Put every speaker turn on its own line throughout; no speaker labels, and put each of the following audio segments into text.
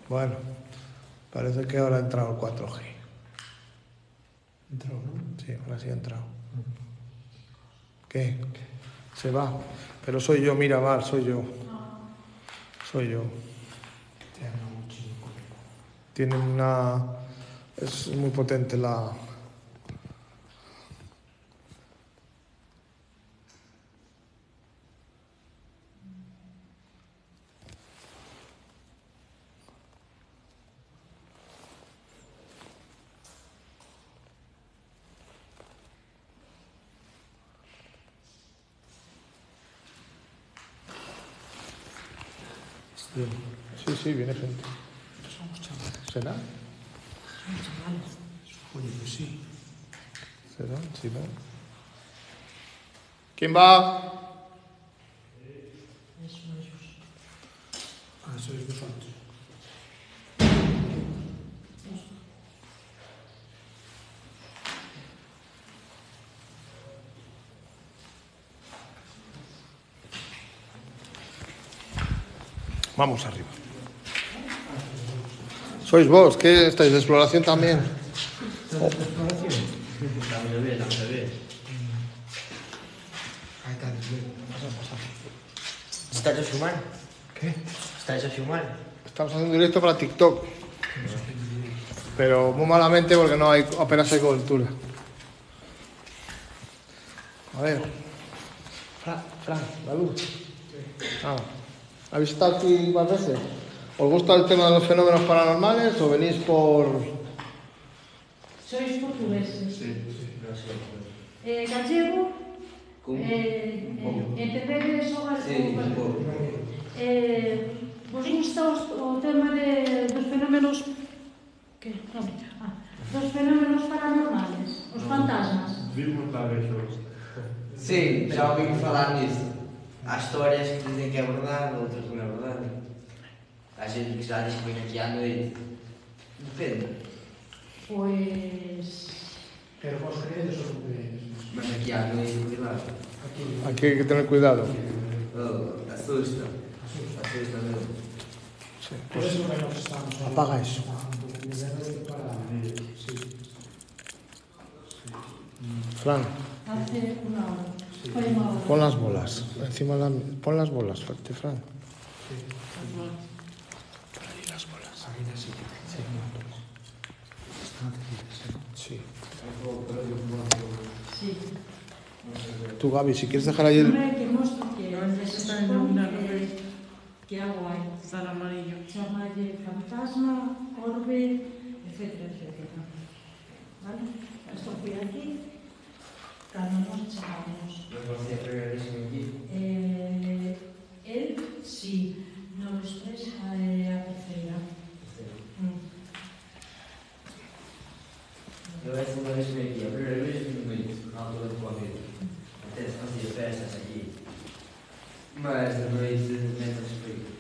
Bueno, parece que ahora ha entrado el 4G.
¿Entró, no?
Sí, ahora sí ha entrado. ¿Qué? Se va. Pero soy yo, mira, Val, soy yo. Soy yo.
Te habla muchísimo.
Tiene una... Es muy potente la... Sí, sí, viene gente.
Somos chavales.
¿Será?
Somos chavales. Oye, pues sí.
¿Será? Sí, ¿no? ¿Quién va?
Eso, ellos. Ah, sois vosotros.
Vamos arriba. ¿Sois vos? ¿Qué estáis de exploración también?
¿Exploración?
Dame a ver.
Ahí está, desde. Pasa.
Estás a filmar?
¿Qué?
Estás a filmar?
Estamos haciendo un directo para TikTok. Pero muy malamente porque no hay, apenas hay cobertura. A ver. Fran, la luz. Ah, ¿habéis estado aquí varias veces? ¿Os gusta el tema de los fenómenos paranormales o venís por...?
Sois portugueses.
Sí.
Gallego,
¿Cómo?
entendedes o
Sí, un pouco.
vos gusta o tema dos fenómenos que non, dos fenómenos paranormales, os fantasmas.
Vimos la de ellos.
Sim, já ouvi falar nisso. Há histórias que dizem que é verdade, outras que não é verdade. Há gente que já diz que vem aqui à noite. Depende.
Pois
Pero vos creedes ou non creedes?
Mas aqui à noite, cuidado.
Aquí.
Aquí hay que tener cuidado.
Oh, assusta. Assusta mesmo.
Sí,
Por
pues
eso que nos estamos aí.
apaga eso.
Sí.
Fran,
hace unha hora. Foi unha hora.
pon las bolas. Encima pon las bolas, fuerte, Fran. Por ahí las bolas.
Aquí na silla. Sí. Están decididas, ¿no?
Sí.
Sí.
Tú, Gaby, si quieres dejar ahí el...
Non é que mostro que
Se está iluminando,
que algo hai.
está en amarillo.
Chamalle fantasma, orbe, etcétera. Vale? Esto foi aquí. Cando nos chamamos.
Mas você é a primeira vez que vem aqui?
El, sí. Nos tres a terceira.
Eu é a segunda vez que venho aqui. A primeira vez que venho na altura do Covid. Até se fazia festas aqui. Mas a noite mete-se frio.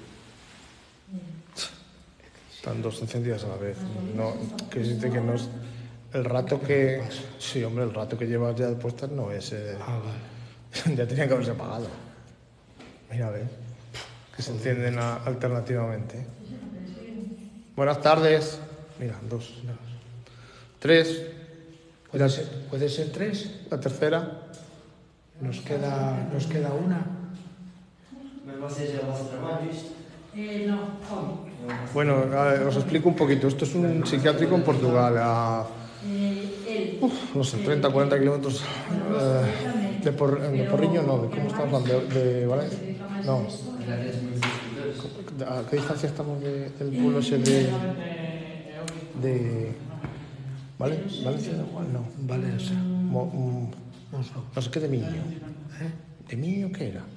Están dos encendidas a la vez. No, que existe que no es... El rato que... Sí, hombre, el rato que llevas ya puestas no es...
Vale.
Ya tenía que haberse apagado. Mira, a ver. Que se encienden alternativamente. Buenas tardes. Mira, dos. Tres.
Puede ser tres.
La tercera.
Nos queda una.
Mas vocês é o vosso trabalho isto?
No, como?
Bueno, os explico un poquito. Esto es un psiquiátrico en Portugal, a
El.
no sé, 30, 40 kilómetros de Porriño, no, de cómo estamos hablando, de Valencia. No,
Já tens muitos escritores?
¿a qué distancia estamos del pueblo ese de Valencia? No,
Valença.
no sé qué de Miño. ¿De Miño qué era?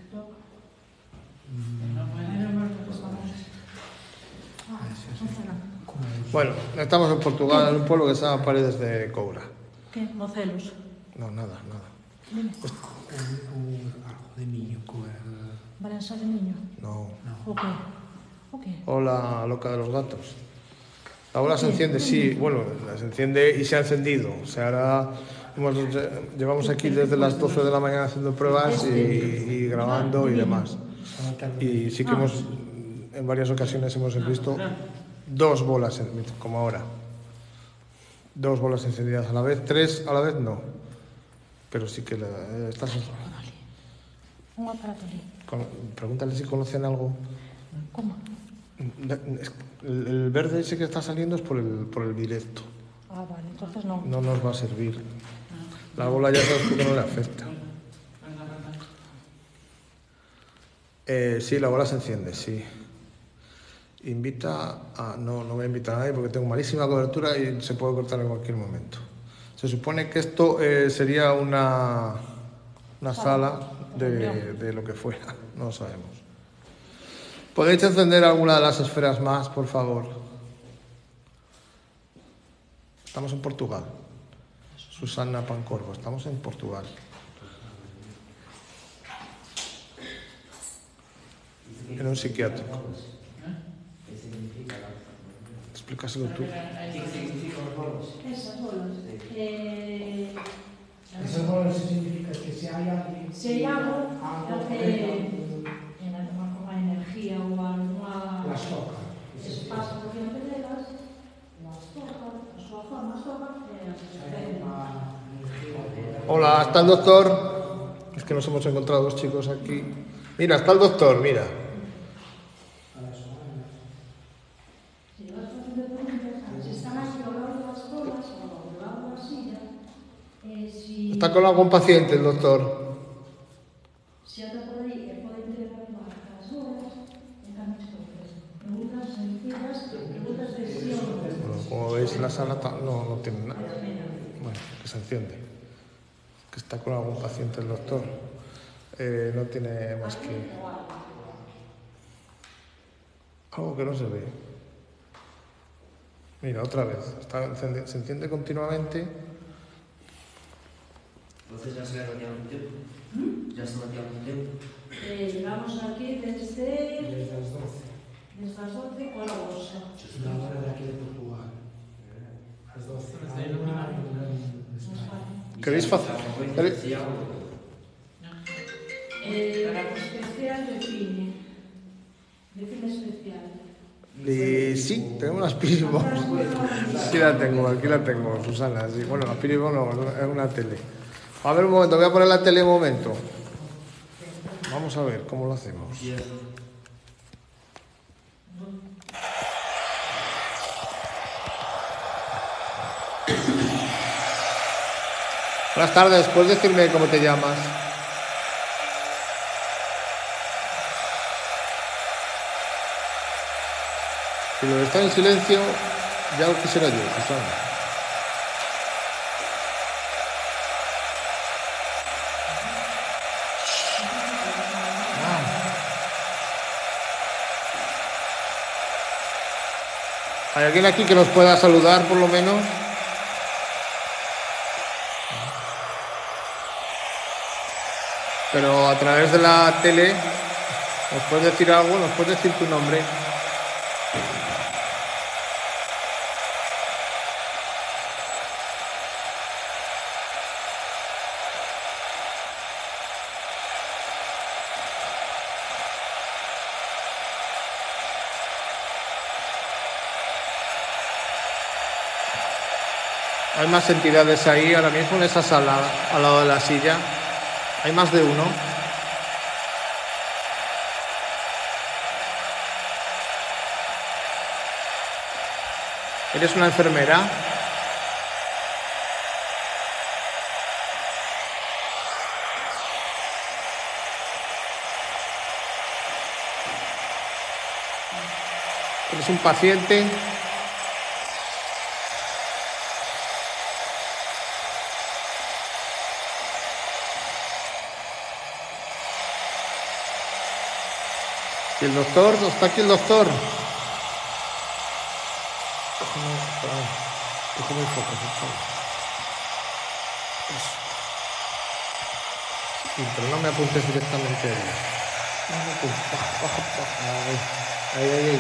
Bueno, estamos en Portugal, en un pueblo que se llama Paredes de Coura.
Que? Mocelos.
No, nada.
Dime.
Algo de niño.
Valença de niño.
No.
O qué? O qué?
O la loca de los gatos. La bola se enciende, sí, bueno, se enciende y se ha encendido. O sea, ahora llevamos aquí desde las 12 de la mañana haciendo pruebas y grabando y demás. Y sí que hemos en varias ocasiones hemos visto dos bolas, como ahora. Dos bolas encendidas a la vez, tres a la vez no. Pero sí que estás...
Un aparato allí.
Pregúntale si conocen algo.
¿Cómo?
El verde ese que está saliendo es por el directo.
Ah, vale, entonces no.
No nos va a servir. La bola ya sabes que no le afecta. Sí, la bola se enciende, sí. Invita a... No voy a invitar a nadie porque tengo malísima cobertura y se puede cortar en cualquier momento. Se supone que esto sería una sala de lo que fuera, no lo sabemos. ¿Podéis encender alguna de las esferas más, por favor? Estamos en Portugal. Susana Pancorvo, estamos en Portugal. En un psiquiátrico.
¿Qué significa?
Explícaselo tú.
¿Qué significan las bolas?
Esas bolas.
Esas bolas significa que si hay alguien...
Si hay algo
que
en alguna forma de energía o alguna...
las toca.
Eso pasa por diante delas, las toca, a súa forma as toca, e as
Hay una energía.
Hola, ¿está el doctor? Es que nos hemos encontrado dos chicos aquí. Mira, está el doctor, mira.
Si vas facendo preguntas, se están aquí ao lado das bolas ou ao lado da silla, si...
Está con algún paciente el doctor.
Se ata por aí e pode entregar as bolas, en cambio escoges. Preguntas sencillas, preguntas de sí ou no.
Bueno, como veis, la sala no tiene nada. Bueno, que se enciende. Que está con algún paciente el doctor. No tiene más que... Algo que no se ve. Mira, otra vez. Se enciende continuamente.
¿Vocês já chegaram aqui há muito tempo? Já estão aqui há muito tempo?
Llegamos aquí desde
Desde as 12.
las 12 con la bolsa.
Na hora daqui de Portugal. As 12.
Desde iluminar.
¿Queréis hacer?
Sí, algo.
Especial de cine especial.
Sí, tenemos las Piribos. Aquí la tengo, Susana. Sí. Bueno, la Piribos no, es una tele. A ver un momento, voy a poner la tele un momento. Vamos a ver cómo lo hacemos. Buenas tardes, ¿puedes decirme cómo te llamas? Si lo de estar en silencio, ya lo quisiera yo, Susana. ¿Hay alguien aquí que nos pueda saludar, por lo menos? Pero a través de la tele, ¿nos puedes decir algo? ¿Nos puedes decir tu nombre? Hay más entidades ahí ahora mismo en esa sala, al lado de la silla. Hay más de uno. ¿Eres una enfermera? ¿Eres un paciente? ¿Y el doctor? ¿Está aquí el doctor? Cógeme el foco, por favor. Eso. Sí, pero no me apuntes directamente ahí. No me apuntes. Baja. Ahí.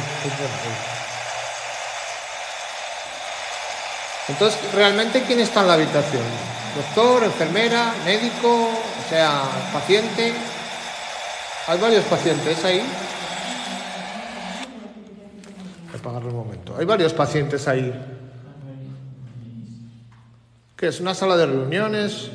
Entonces, ¿realmente quién está en la habitación? ¿Doctor, enfermera, médico, o sea, paciente? ¿Hay varios pacientes ahí? apagarlo un momento. Hay varios pacientes ahí. ¿Qué es? ¿Una sala de reuniones?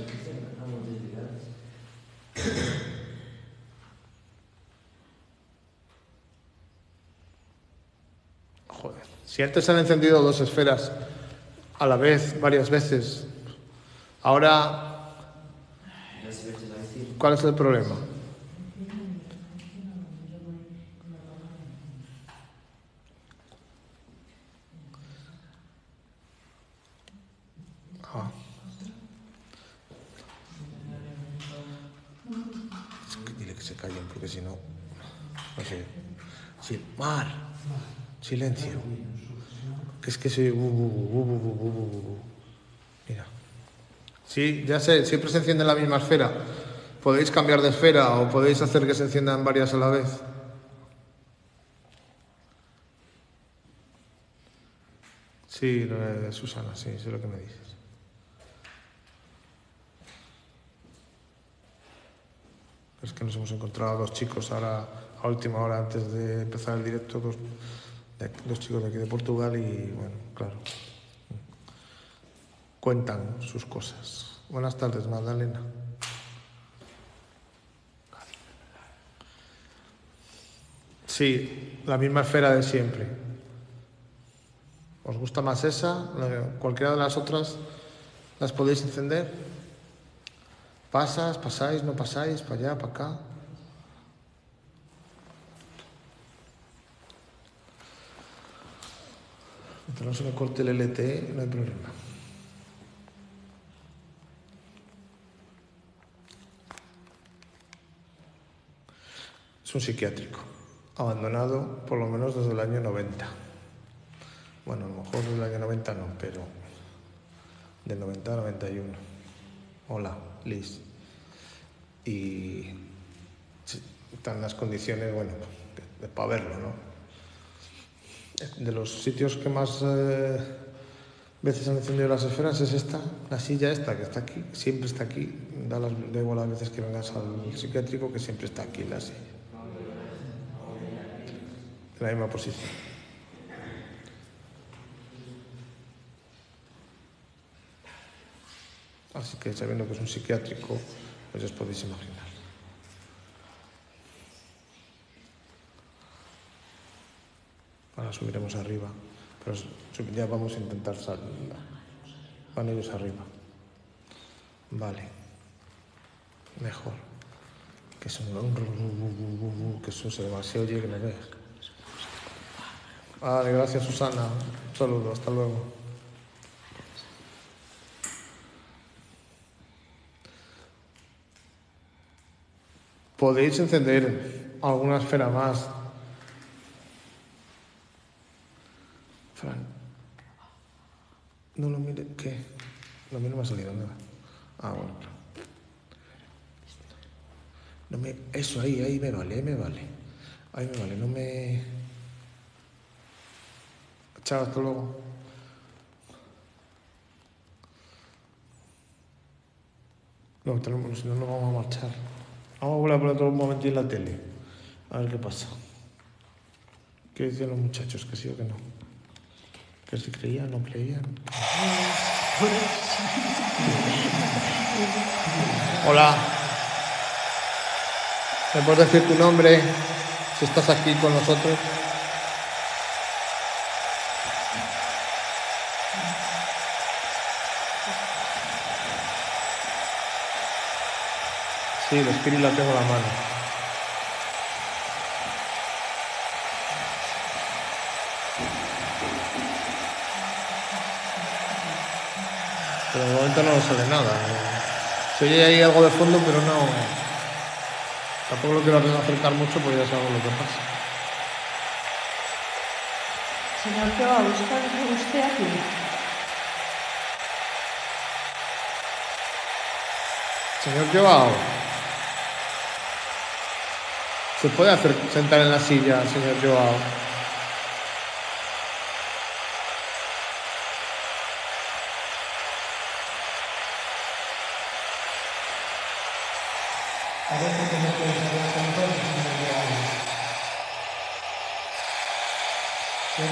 Joder. Si antes se han encendido 2 esferas a la vez, varias veces, ahora, ¿cuál es el problema? Dile que se callen, porque si no, no sé. Sí, Mar, silencio. Que es que soy. Mira. Sí, ya sé, siempre se enciende la misma esfera. Podéis cambiar de esfera o podéis hacer que se enciendan varias a la vez. Sí, Susana, sí, sé lo que me dices. Es que nos hemos encontrado 2 chicos ahora, a última hora, antes de empezar el directo, dos chicos de aquí de Portugal y, bueno, claro, cuentan sus cosas. Buenas tardes, Magdalena. Sí, la misma esfera de siempre. ¿Os gusta más esa? ¿Cualquiera de las otras las podéis encender? Pasáis, no pasáis, para allá, para acá. Mientras no se me corte el LTE, no hay problema. Es un psiquiátrico, abandonado por lo menos desde el año 90. Bueno, a lo mejor desde el año 90 no, pero del 90 al 91. Hola, Liz. Y están las condiciones, bueno, para verlo, ¿no? De los sitios que más veces han encendido las esferas es esta, la silla esta, que está aquí, siempre está aquí. Da igual las veces que vengas al psiquiátrico, que siempre está aquí la silla. En la misma posición. Así que sabiendo que es un psiquiátrico, pues os podéis imaginar. Ahora subiremos arriba, pero ya vamos a intentar salir. Van ellos arriba. Vale. Mejor. Que es que eso se oye que no veas. Vale, gracias Susana. Un saludo, hasta luego. Podéis encender alguna esfera más. Fran. No lo mire, ¿qué? No, a mí no me ha salido nada. Ah, bueno. No me, eso, ahí me vale, ahí me vale. Ahí me vale, no me... Chao, hasta luego. No, si no nos vamos a marchar. Vamos a volver a poner todo un momento en la tele. A ver qué pasa. ¿Qué dicen los muchachos? ¿Que sí o que no? ¿Que si creían, no creían? Hola. ¿Me puedes decir tu nombre? Si estás aquí con nosotros. Sí, el espíritu la tengo en la mano. Pero de momento no sale nada. Se oye ahí algo de fondo, pero no... Tampoco lo quiero acercar mucho porque ya sabemos lo que pasa.
Señor Joao, ¿está usted aquí?
Señor Joao, ¿se puede sentar en la silla, señor Joao?
Parece que no quieres hablar con nosotros, señor Joao.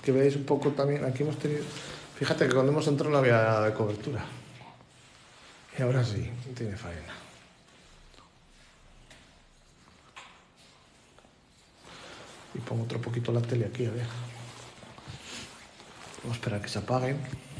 que veáis un poco también. Aquí hemos tenido... Fíjate que cuando hemos entrado no había nada de cobertura. Y ahora sí, tiene faena. Y pongo otro poquito la tele aquí, a ver. Vamos a esperar a que se apaguen.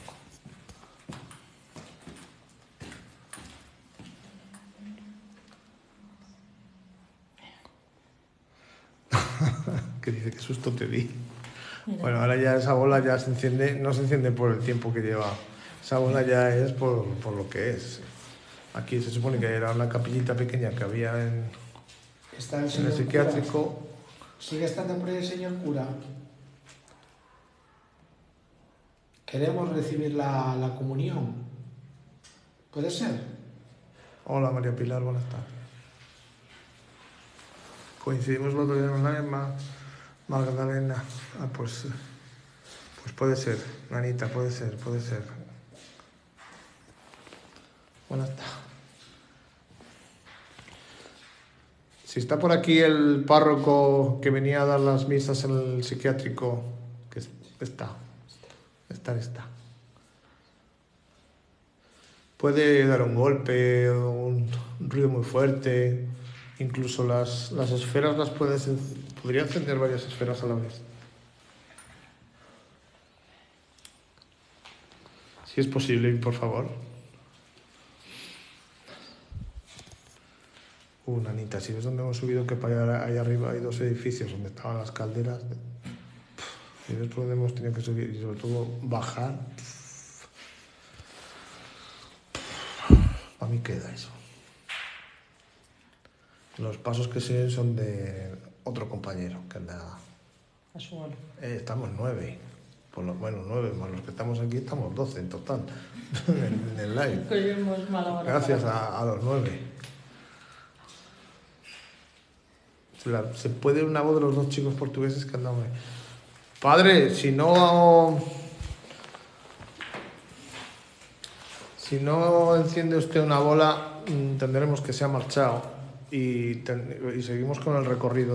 Que dice, qué susto te di.
Mira.
Bueno, ahora ya esa bola ya se enciende, no se enciende por el tiempo que lleva. Esa bola ya es por lo que es. Aquí se supone que era una capillita pequeña que había en
Está el
el
señor
psiquiátrico.
cura. ¿Sigue estando por ahí el señor cura? Queremos recibir la comunión. ¿Puede ser?
Hola María Pilar, buenas tardes. Coincidimos el otro día online, Magdalena. Ah, pues puede ser, Nanita, puede ser. Buenas tardes. Si está por aquí el párroco que venía a dar las misas en el psiquiátrico, que está. Puede dar un golpe o un ruido muy fuerte. Incluso las esferas podría encender varias esferas a la vez. Si es posible, por favor. Nanita, si ves dónde hemos subido, que para allá arriba hay dos edificios donde estaban las calderas. Si ves por dónde hemos tenido que subir y sobre todo bajar. Para mí queda eso. Los pasos que se ven son de otro compañero que anda.
A su hora.
Estamos 9. Bueno, 9 más los que estamos aquí, estamos 12 en total. en el live.
Cogemos mala hora.
Gracias a los 9. Se puede una voz de los dos chicos portugueses que andan. Padre, si no enciende usted una bola, entenderemos que se ha marchado y seguimos con el recorrido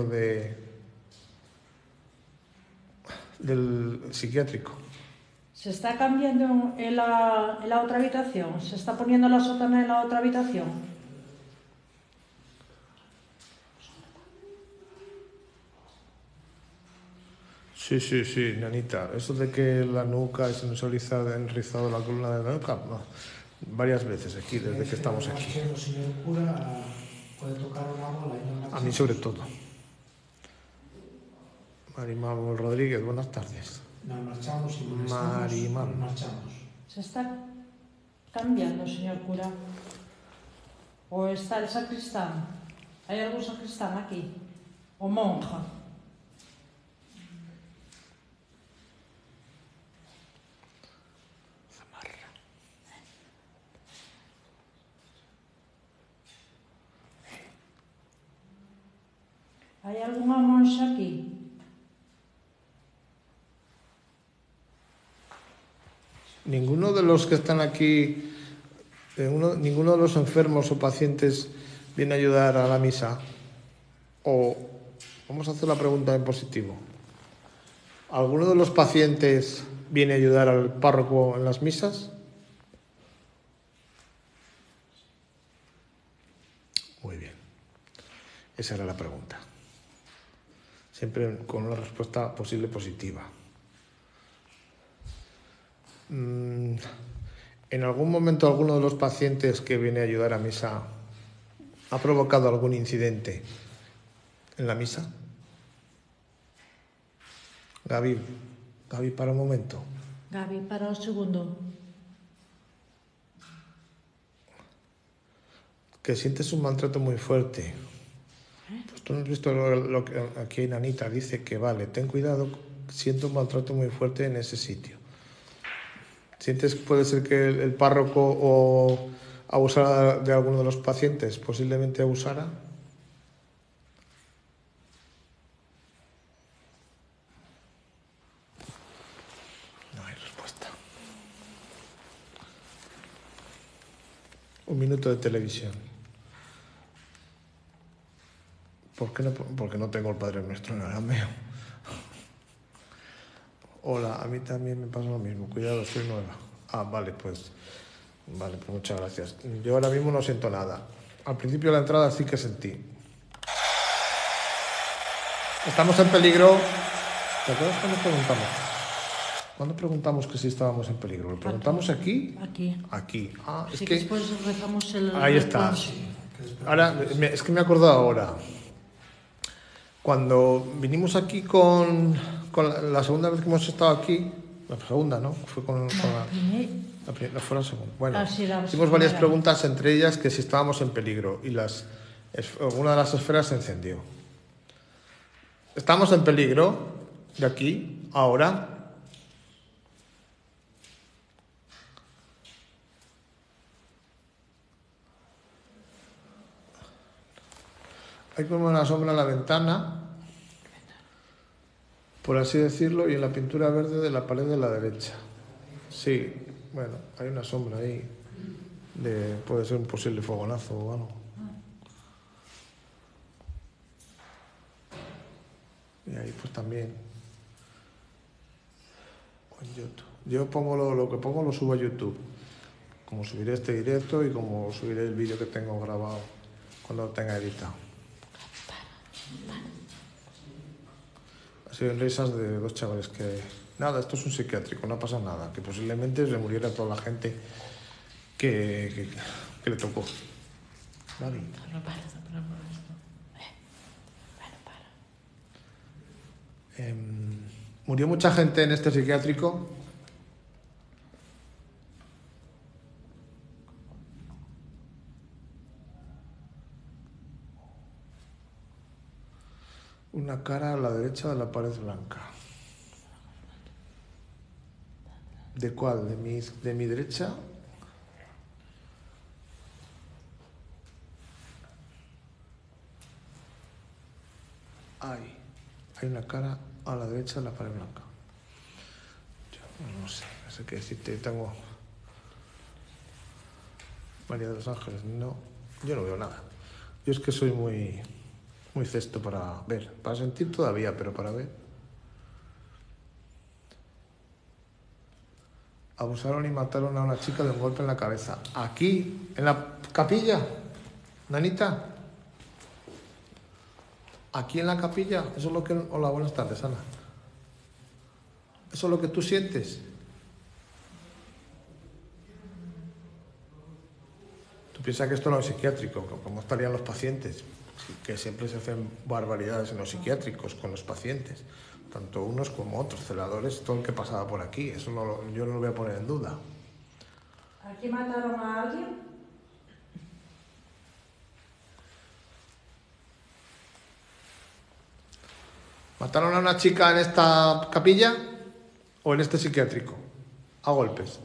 del psiquiátrico.
Se está cambiando en la otra habitación. Se está poniendo la sotana en la otra habitación.
Sí, Nanita. Eso de que la nuca se nos ha enrizado la columna de la nuca, no. Varias veces aquí, desde que estamos aquí.
El señor cura puede tocar una bola y no
A mí sobre todo. Marimar Rodríguez, buenas tardes.
Nos marchamos y
Marimar.
nos marchamos.
Se está cambiando, señor cura. ¿O está el sacristán? ¿Hay algún sacristán aquí? ¿O monja? ¿Hay alguna monja aquí?
Ninguno de los que están aquí, ninguno de los enfermos o pacientes viene a ayudar a la misa. O vamos a hacer la pregunta en positivo. ¿Alguno de los pacientes viene a ayudar al párroco en las misas? Muy bien. Esa era la pregunta. Siempre con una respuesta posible positiva. ¿En algún momento alguno de los pacientes que viene a ayudar a misa ha provocado algún incidente en la misa? Gaby, para un momento.
Gaby, para un segundo.
Que sientes un maltrato muy fuerte. Pues tú no has visto lo que aquí Nanita dice que vale, ten cuidado, siento un maltrato muy fuerte en ese sitio. ¿Sientes que puede ser que el párroco o abusara de alguno de los pacientes? ¿Posiblemente abusara? No hay respuesta. Un minuto de televisión. ¿Por qué no? Porque no tengo el Padre Nuestro en arameo. Hola, a mí también me pasa lo mismo. Cuidado, soy nueva. Ah, vale, pues muchas gracias. Yo ahora mismo no siento nada. Al principio de la entrada sí que sentí. Estamos en peligro. ¿Te acuerdas cuando preguntamos? ¿Cuándo preguntamos que si estábamos en peligro? ¿Lo preguntamos aquí?
Aquí.
Aquí. Ah, es
Sí,
que...
después rezamos el...
Ahí está. Ahora, es que me he acordado ahora. Cuando vinimos aquí con la segunda vez que hemos estado aquí, la segunda, ¿no? Fue con no fue la segunda. Bueno,
sí,
hicimos varias preguntas, entre ellas que si estábamos en peligro, y una de las esferas se encendió. ¿Estamos en peligro de aquí, ahora? Hay como una sombra en la ventana, por así decirlo, y en la pintura verde de la pared de la derecha. Sí, bueno, hay una sombra ahí. Puede ser un posible fogonazo o algo. Y ahí pues también. O en YouTube. Yo pongo lo que pongo lo subo a YouTube. Como subiré este directo y como subiré el vídeo que tengo grabado cuando lo tenga editado. Ha sido en risas de dos chavales que... Nada, esto es un psiquiátrico, no pasa nada. Que posiblemente se muriera toda la gente que le tocó. Vale. ¿Murió mucha gente en este psiquiátrico? Una cara a la derecha de la pared blanca. ¿De cuál? ¿De mi derecha? Hay una cara a la derecha de la pared blanca. Yo no sé qué decirte. Tengo María de los Ángeles. No, yo no veo nada. Yo es que soy muy cesto para ver. Para sentir todavía, pero para ver. Abusaron y mataron a una chica de un golpe en la cabeza. Aquí, en la capilla, Nanita. Aquí en la capilla, eso es lo que... Hola, buenas tardes, Ana. Eso es lo que tú sientes. Tú piensas que esto no es psiquiátrico, ¿cómo estarían los pacientes? Que siempre se hacen barbaridades en los psiquiátricos con los pacientes, tanto unos como otros, celadores, todo el que pasaba por aquí. Eso yo no lo voy a poner en duda.
¿Aquí mataron a alguien?
¿Mataron a una chica en esta capilla o en este psiquiátrico? A golpes.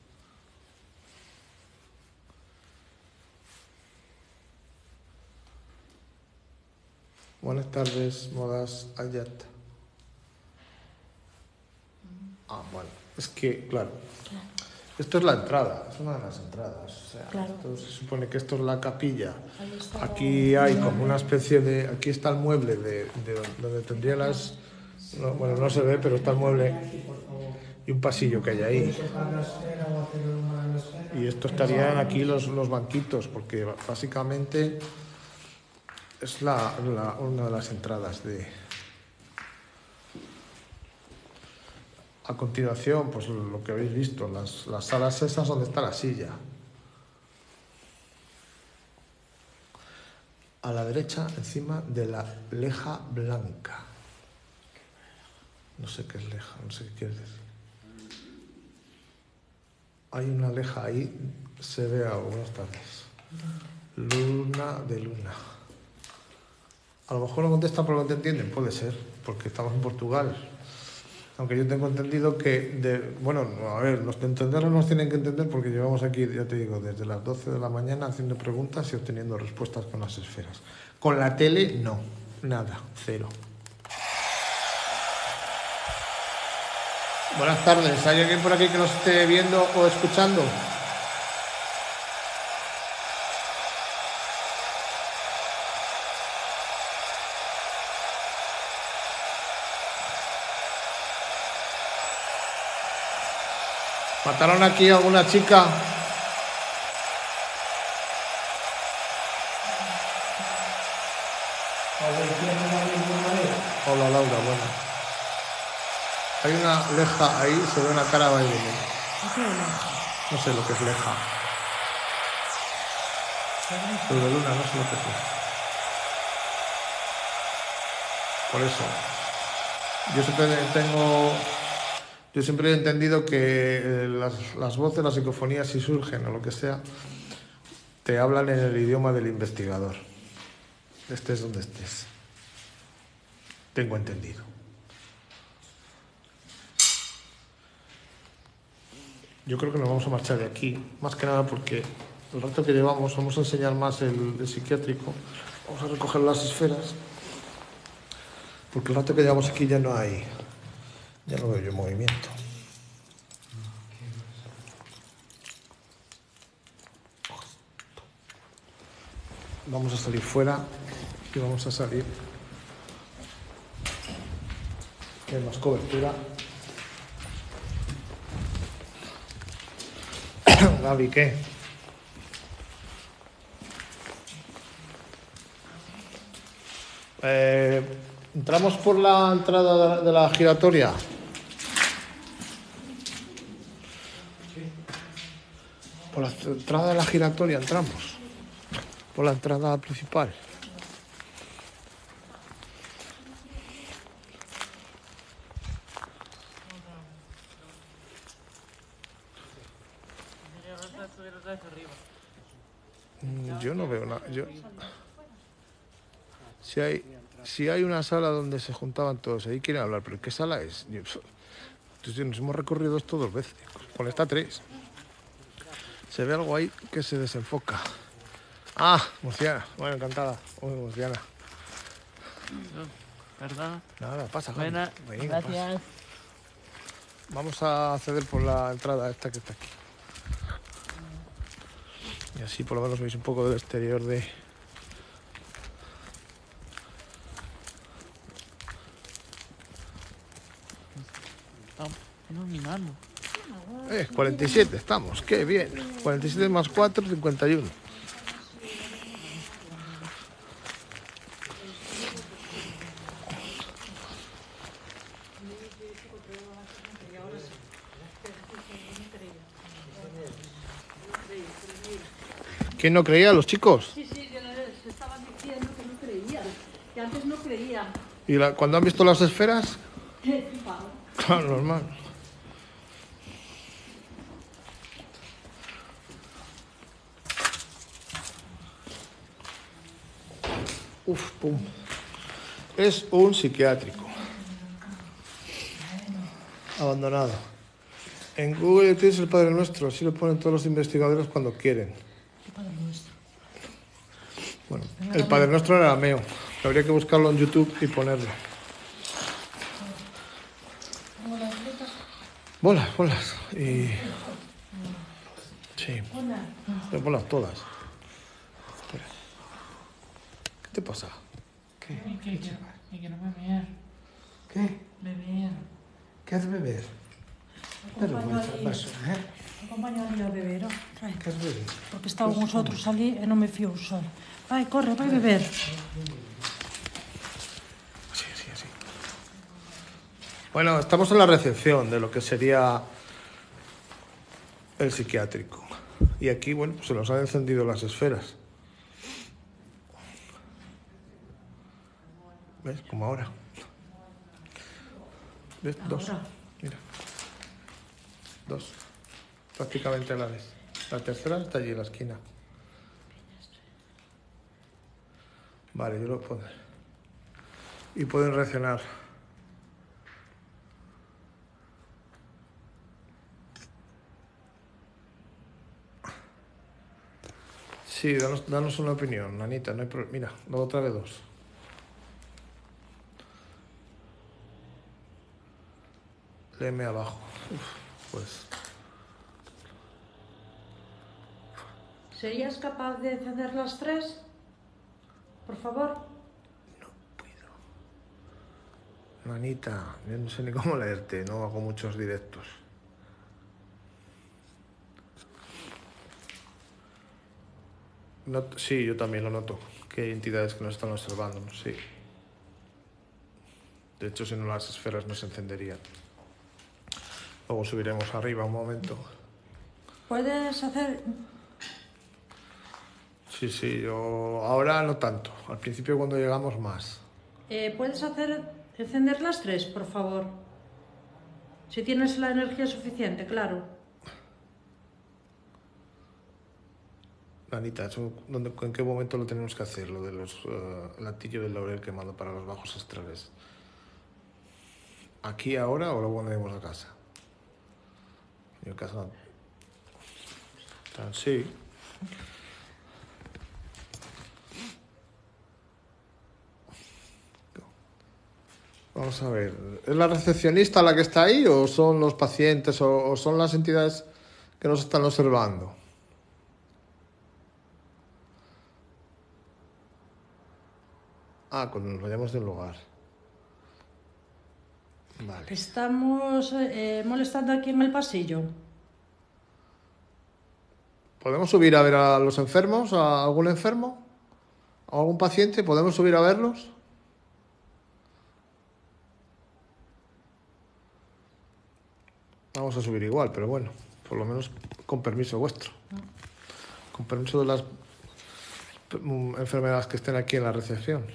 Buenas tardes, Modas Ayat. Bueno, es que, claro, esto es la entrada, es una de las entradas. O sea,
claro.
Esto se supone que esto es la capilla. Aquí hay como una especie de... Aquí está el mueble de donde tendría las... bueno, no se ve, pero está el mueble y un pasillo que hay ahí. Y esto estarían aquí los banquitos, porque básicamente es una de las entradas de... A continuación, pues lo que habéis visto, las salas esas donde está la silla. A la derecha, encima de la leja blanca. No sé qué es leja, no sé qué quiere decir. Hay una leja ahí, se ve algo. Buenas tardes. Luna de luna. A lo mejor no contestan por lo que te entienden, puede ser, porque estamos en Portugal. Aunque yo tengo entendido que, bueno, a ver, los de entenderlo nos tienen que entender porque llevamos aquí, ya te digo, desde las 12 de la mañana haciendo preguntas y obteniendo respuestas con las esferas. Con la tele, no, nada, cero. Buenas tardes, ¿hay alguien por aquí que nos esté viendo o escuchando? Mataron aquí a alguna chica. Hola Laura, bueno. Hay una leja ahí, se ve una cara bailando. No sé lo que es leja. Sobre luna, no sé lo que es. Por eso. Yo siempre he entendido que las voces, las psicofonías, si surgen o lo que sea, te hablan en el idioma del investigador. Estés donde estés. Tengo entendido. Yo creo que nos vamos a marchar de aquí, más que nada porque el rato que llevamos vamos a enseñar más el psiquiátrico, vamos a recoger las esferas, porque el rato que llevamos aquí ya no veo yo movimiento. Vamos a salir fuera y vamos a salir. Hay más cobertura. Gaby, ¿qué? Entramos por la entrada de la giratoria. Por la entrada de la giratoria entramos. Por la entrada principal. Yo no veo nada. Si hay una sala donde se juntaban todos, ahí quieren hablar, pero ¿qué sala es? Nos hemos recorrido esto 2 veces, con esta 3. Se ve algo ahí que se desenfoca. Ah, murciana. Bueno, encantada. Uy, murciana.
¿Verdad?
Nada, pasa.
Buena,
Venga,
gracias.
pasa. Vamos a acceder por la entrada esta que está aquí. Y así por lo menos veis un poco del exterior de... 47 estamos, qué bien. 47 más 4, 51. ¿Quién no creía? ¿Los chicos?
Sí, yo les estaba diciendo que no creían, que antes no creían.
¿Y cuando han visto las esferas?
Qué flipado.
Claro, normal. Uf, pum. Es un psiquiátrico. Abandonado. En Google tienes el Padre Nuestro, así lo ponen todos los investigadores cuando quieren.
¿Qué Padre Nuestro?
Bueno, el Padre Nuestro era arameo. Habría que buscarlo en YouTube y ponerlo. Bolas. Y... sí. Bolas todas. Espera. ¿Qué te pasa?
Que no beber.
¿Qué?
Beber.
¿Qué has beber? Vergüenza, vaso,
Acompañarme a beber,
¿Qué has beber?
porque estaba con vosotros ali e non me fío sol. Vai, corre, vai beber.
Así. Bueno, estamos en la recepción de lo que sería el psiquiátrico. Y aquí, bueno, pues se nos han encendido las esferas. ¿Ves? Como ahora. ¿Ves? 2.
Ahora.
Mira. 2. Prácticamente a la vez. La tercera está allí en la esquina. Vale, yo lo puedo poner. Y pueden reaccionar. Sí, danos una opinión, Anita. No hay mira, otra vez 2. Léeme abajo. Pues...
¿Serías capaz de encender las 3? Por favor.
No puedo. Anita, yo no sé ni cómo leerte, no hago muchos directos. Sí, yo también lo noto, que hay entidades que nos están observando, sí. De hecho, si no, las esferas no se encenderían. Luego subiremos arriba un momento.
¿Puedes hacer...?
Sí, yo ahora no tanto. Al principio cuando llegamos más.
¿Puedes encender las 3, por favor? Si tienes la energía suficiente, claro.
Anita, ¿en qué momento lo tenemos que hacer? Lo de los latillos del laurel quemado para los bajos astrales. ¿Aquí ahora o luego cuando lleguemos a casa? En casa no. Sí. Vamos a ver, ¿es la recepcionista la que está ahí o son los pacientes o son las entidades que nos están observando? Cuando nos vayamos del lugar. Vale.
Estamos molestando aquí en el pasillo.
¿Podemos subir a ver a los enfermos, a algún enfermo? ¿A algún paciente? ¿Podemos subir a verlos? Vamos a subir igual, pero bueno, por lo menos con permiso vuestro. Con permiso de las enfermedades que estén aquí en la recepción.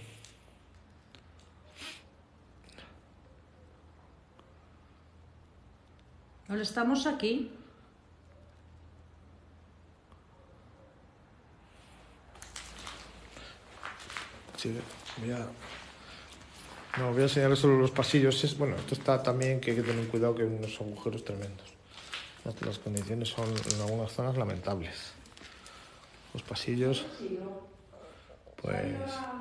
Molestamos aquí.
Sí, voy a enseñarles solo los pasillos. Bueno, esto está también que hay que tener cuidado, que hay unos agujeros tremendos. Las condiciones son en algunas zonas lamentables. Los pasillos, pues,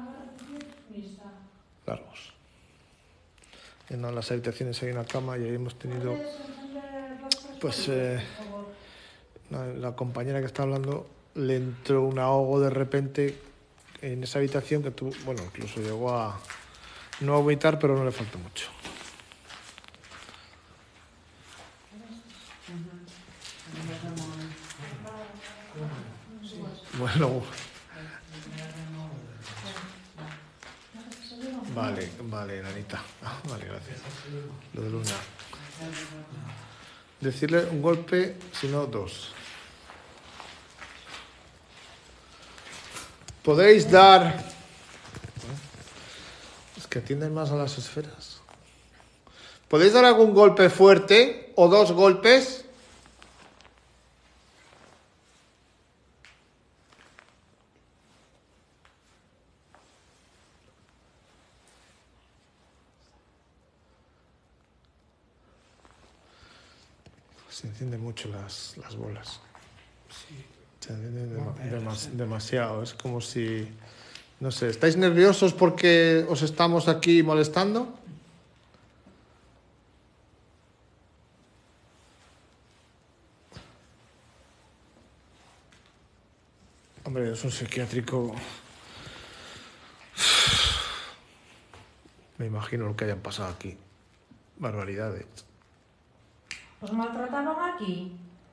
largos. En las habitaciones hay una cama y ahí hemos tenido, pues, la compañera que está hablando le entró un ahogo de repente en esa habitación que tuvo, bueno, incluso llegó a no a vomitar, pero no le faltó mucho. Bueno, vale, Nanita. Vale, gracias. Lo de Luna. Decirle un golpe, si no 2. Podéis dar... Es que atienden más a las esferas. ¿Podéis dar algún golpe fuerte o 2 golpes? Se encienden mucho las bolas.
Sí.
Se encienden demasiado. Es como si... No sé, ¿estáis nerviosos porque os estamos aquí molestando? Hombre, es un psiquiátrico... Me imagino lo que hayan pasado aquí. Barbaridades.
¿Os maltrataron aquí?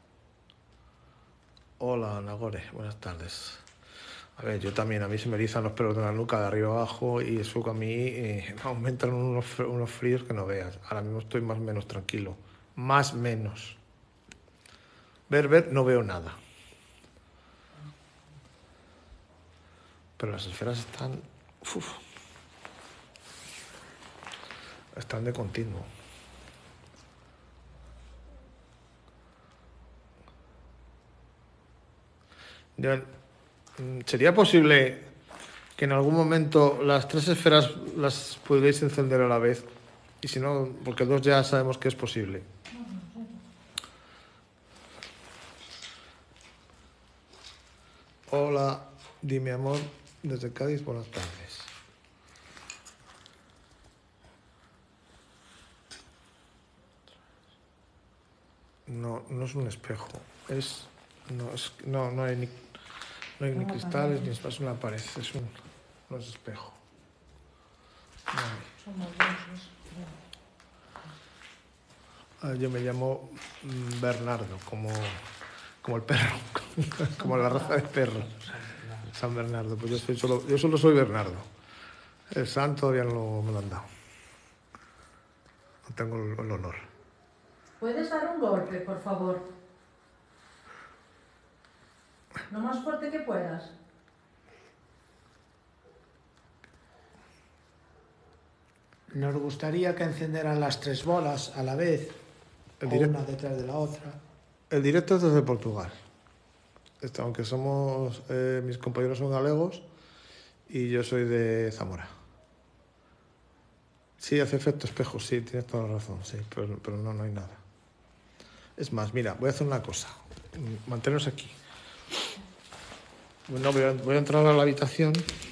Hola, Nagore. Buenas tardes. A ver, yo también, a mí se me erizan los pelos de la nuca de arriba abajo y eso que a mí me aumentan unos fríos que no veas. Ahora mismo estoy más o menos tranquilo. Más o menos. Ver, no veo nada. Pero las esferas están... están de continuo. ¿Sería posible que en algún momento las 3 esferas las pudierais encender a la vez? Y si no, porque 2 ya sabemos que es posible. Hola, dime amor, desde Cádiz, buenas tardes. No es un espejo, no hay ni cristales, ni espacio en la pared, no es espejo. Yo me llamo Bernardo, como el perro, como la raza de perro. San Bernardo, pues yo solo soy Bernardo. El santo todavía no me lo han dado. No tengo el honor.
¿Puedes dar un golpe, por favor? Lo más fuerte que puedas.
Nos gustaría que encendieran las 3 bolas a la vez, o una detrás de la otra.
El directo es desde Portugal. Aunque somos, mis compañeros son galegos y yo soy de Zamora. Sí, hace efecto espejo, sí, tienes toda la razón, sí, pero no hay nada. Es más, mira, voy a hacer una cosa. Manteneros aquí. Bueno, voy a entrar a la habitación.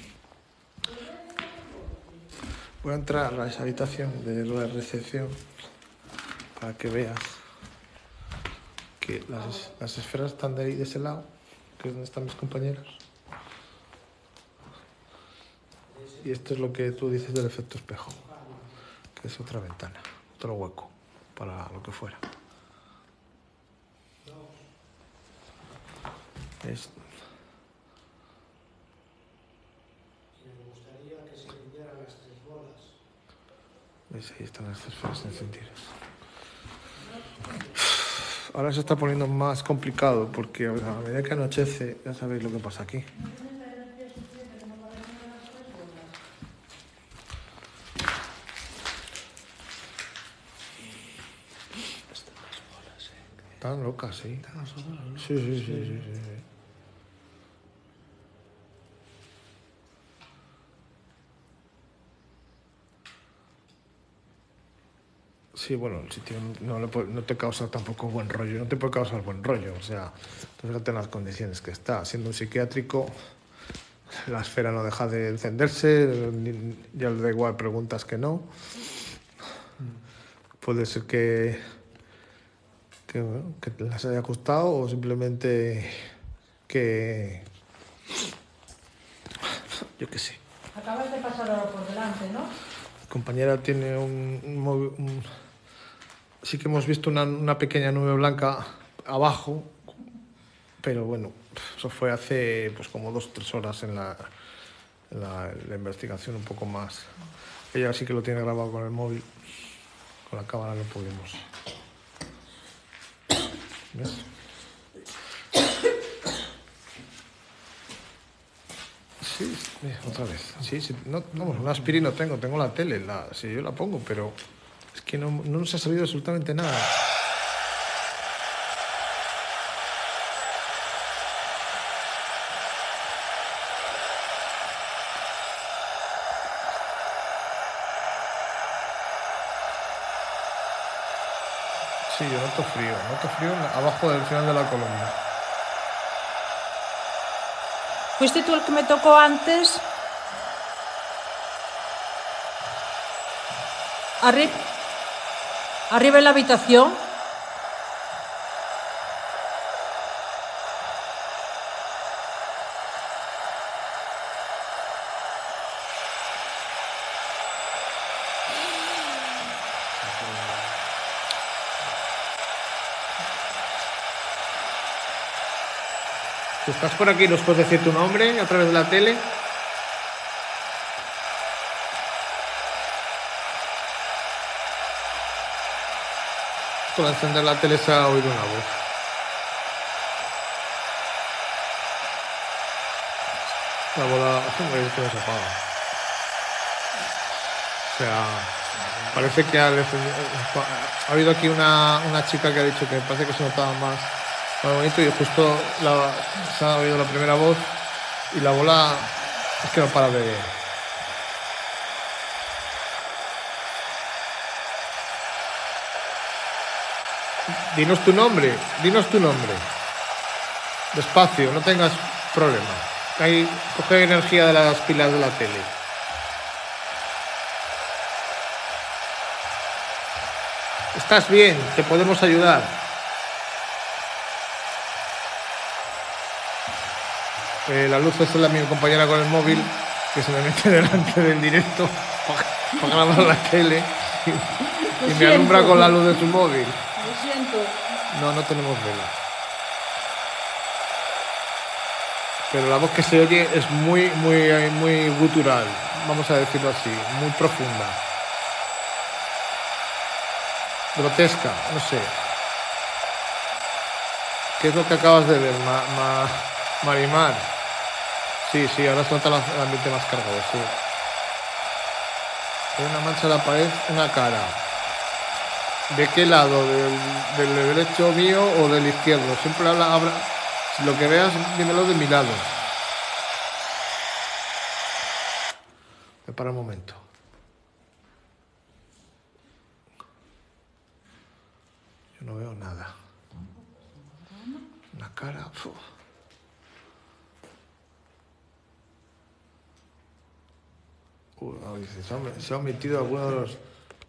Voy a entrar a esa habitación de la recepción para que veas que las esferas están de ahí, de ese lado, que es donde están mis compañeros. Y esto es lo que tú dices del efecto espejo, que es otra ventana, otro hueco para lo que fuera. Es...
Nos gustaría que se encendieran las 3 bolas.
¿Ves? Ahí están las esferas encendidas. Ahora se está poniendo más complicado porque a medida que anochece, ya sabéis lo que pasa aquí. Están locas, sí. Sí. Sí, bueno, el sitio no te causa tampoco buen rollo, no te puede causar buen rollo, o sea, tú fíjate en las condiciones que está. Siendo un psiquiátrico, la esfera no deja de encenderse, ya le da igual preguntas que no. Puede ser que les haya gustado o simplemente que... yo qué sé.
Acabas de pasar ahora por delante, ¿no?
Mi compañera tiene un sí que hemos visto una pequeña nube blanca abajo, pero bueno, eso fue hace pues como 2 o 3 horas en la investigación, un poco más. Ella sí que lo tiene grabado con el móvil, con la cámara no pudimos. ¿Ves? Sí, otra vez. Sí, no, una aspirina tengo la tele, sí, yo la pongo, pero es que no nos ha salido absolutamente nada. Sí, yo noto frío abajo del final de la columna.
¿Fuiste tú el que me tocó antes? Arriba en la habitación.
Si estás por aquí, ¿nos puedes decir tu nombre a través de la tele? Por encender la tele se ha oído una voz. La bola que no se apaga. O sea, parece que ha habido aquí una chica que ha dicho que parece que se notaba más bonito y justo se ha oído la primera voz y la bola es que no para de... Dinos tu nombre. Despacio, no tengas problema. Ahí, coge energía de las pilas de la tele. Estás bien, te podemos ayudar. La luz es la mi compañera con el móvil, que se me mete delante del directo para grabar la tele y me alumbra con la luz de su móvil.
Lo siento.
No tenemos vela. pero la voz que se oye es muy, muy, muy gutural, vamos a decirlo así, muy profunda. Grotesca, no sé. ¿Qué es lo que acabas de ver, Marimar? Sí, ahora se nota el ambiente más cargado, sí. Hay una mancha en la pared, una cara. ¿De qué lado? ¿Del derecho mío o del izquierdo? Siempre habla, si lo que veas, dímelo de mi lado. Me para un momento. Yo no veo nada. Una cara... Se ha omitido alguno de los...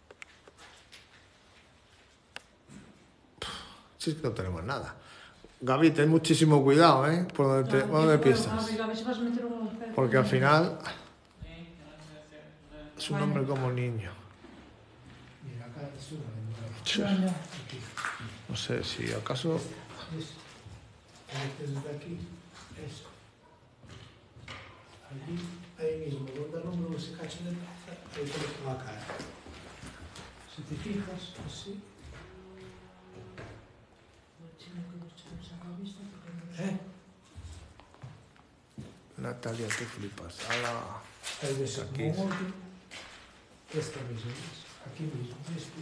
Si es que no tenemos nada. Gaby, ten muchísimo cuidado, ¿eh? Por donde piensas. Porque al final... Es un hombre como niño.
Mira, acá es una.
No sé si acaso...
Desde aquí, eso. Allí, ahí mismo, donde el hombro se cacha de taza, ahí te lo pongo a cara. Si te fijas, así.
Natalia, te flipas. ¡Hala!
Ahí ves
Aquí.
como un hoyo. Esta misma, ¿ves? Aquí mismo,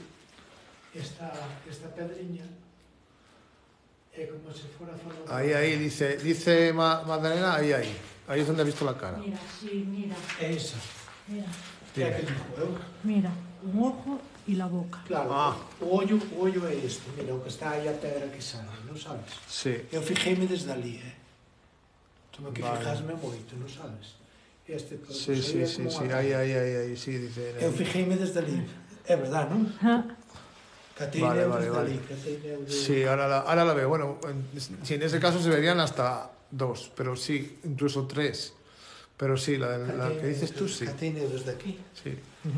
esta pedriña. Como si fuera
Ahí, dice Magdalena, ahí. Ahí es donde he visto la cara.
Mira, sí, mira.
Esa.
Mira.
¿Qué é que dijo eu?
Mira, un ojo y la boca.
Claro, o ollo é este. Mira, o que está aí a pedra que sale, non sabes?
Sí.
Eu fijéime desde ali, Toma que
Vale.
fijasme moito, non sabes? Este,
Sí, ahí, sí, dice.
Eu fijéime desde ali. É verdad, non?
Vale. Sí, ahora la veo. Bueno, si en ese caso se verían hasta 2, pero sí, incluso 3. Pero sí, la que dices tú, sí.
Catine desde aquí.
Sí.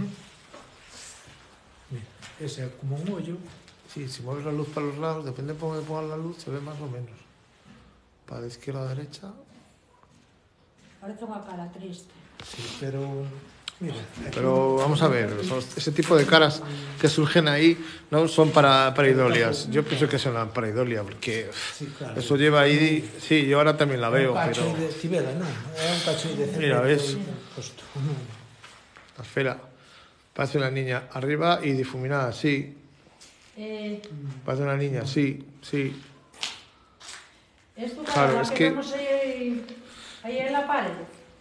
Mira, ese é como un ollo.
Sí, si mueves la luz para los lados, depende de cómo pongas la luz, se ve más o menos. Para la izquierda o la derecha.
Parece unha cara triste.
Sí, pero... Mira, aquí,
Pero vamos a ver, ese tipo de caras que surgen ahí no son para pareidolias. Yo pienso que son una pareidolia, porque
sí, claro.
eso lleva ahí... Sí, yo ahora también la veo,
un cacho
pero...
de cibela, non? É un cacho de cemento.
Mira, ves.
Posto.
La esfera. Parece una niña arriba y difuminada, sí. Parece una niña, sí.
¿Es tu
Claro,
cara
es
la
que-
vemos ahí en la pared?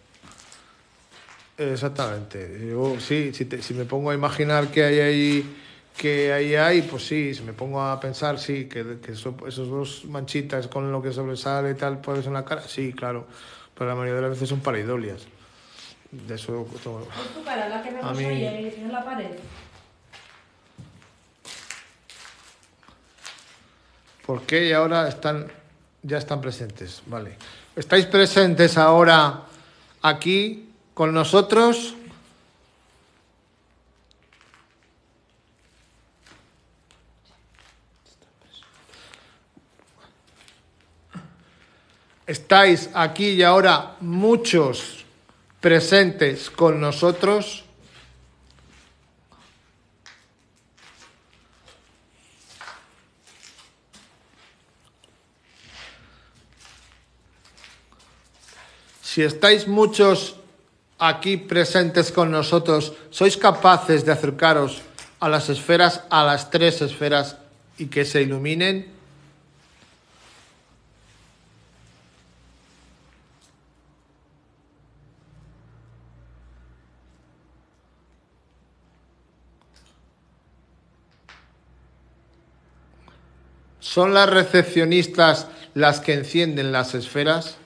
Exactamente. Yo, sí, si me pongo a imaginar que hay ahí, pues sí, si me pongo a pensar, sí, que esos dos manchitas con lo que sobresale y tal, puede ser en la cara, sí, claro. Pero la mayoría de las veces son pareidolias. De eso todo.
¿Es tu cara la que vemos
A mí-
ahí en la pared?
¿Por qué y ahora ya están presentes? Vale. ¿Estáis presentes ahora aquí con nosotros? ¿Estáis aquí y ahora muchos presentes con nosotros? Si estáis muchos aquí presentes con nosotros, ¿sois capaces de acercaros a las esferas, a las 3 esferas y que se iluminen? ¿Son las recepcionistas las que encienden las esferas?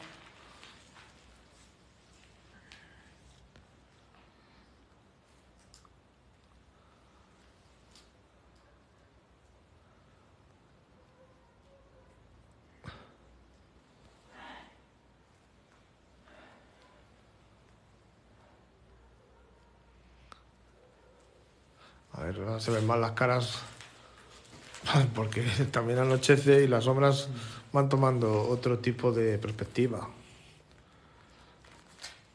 A ver, ahora se ven mal las caras porque también anochece y las sombras van tomando otro tipo de perspectiva.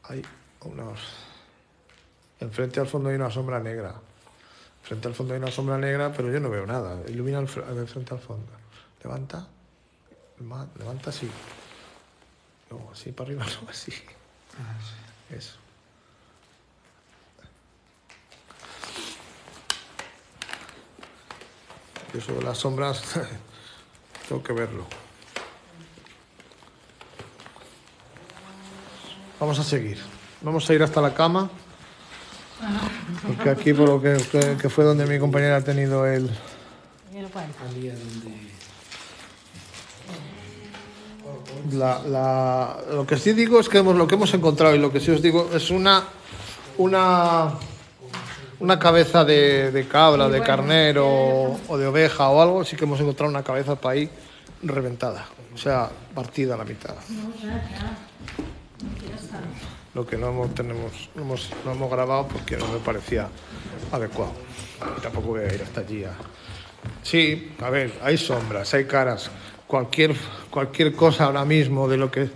hay unos... Enfrente al fondo hay una sombra negra. Frente al fondo hay una sombra negra, pero yo no veo nada. Ilumina de frente al fondo. Levanta. Levanta así. No, así para arriba, no, así. Eso. Yo sobre las sombras tengo que verlo. Vamos a seguir. Vamos a ir hasta la cama. Porque aquí, por lo que fue donde mi compañera ha tenido el... Lo que sí digo es que lo que hemos encontrado, y lo que sí os digo, es una cabeza de cabra, de carnero o de oveja o algo. Sí que hemos encontrado una cabeza para ahí reventada, o sea, partida a la mitad. Lo que no hemos grabado porque no me parecía adecuado. Y tampoco voy a ir hasta allí. Sí, a ver, hay sombras, hay caras. Cualquier cosa ahora mismo de lo que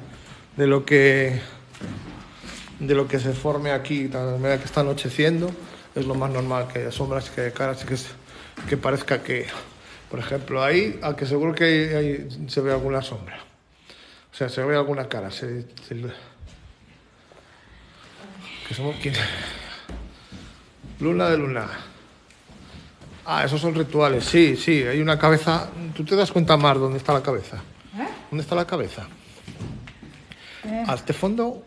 se forme aquí, a medida que está anocheciendo, es lo más normal, que haya sombras, que haya caras, que parezca que, por ejemplo, ahí, a que seguro que se ve alguna sombra. O sea, se ve alguna cara. Que somos quién. Luna de luna. Ah, esos son rituales. Sí, hay una cabeza. ¿Tú te das cuenta, Mar, dónde está la cabeza? ¿Dónde está la cabeza? ¿A este fondo?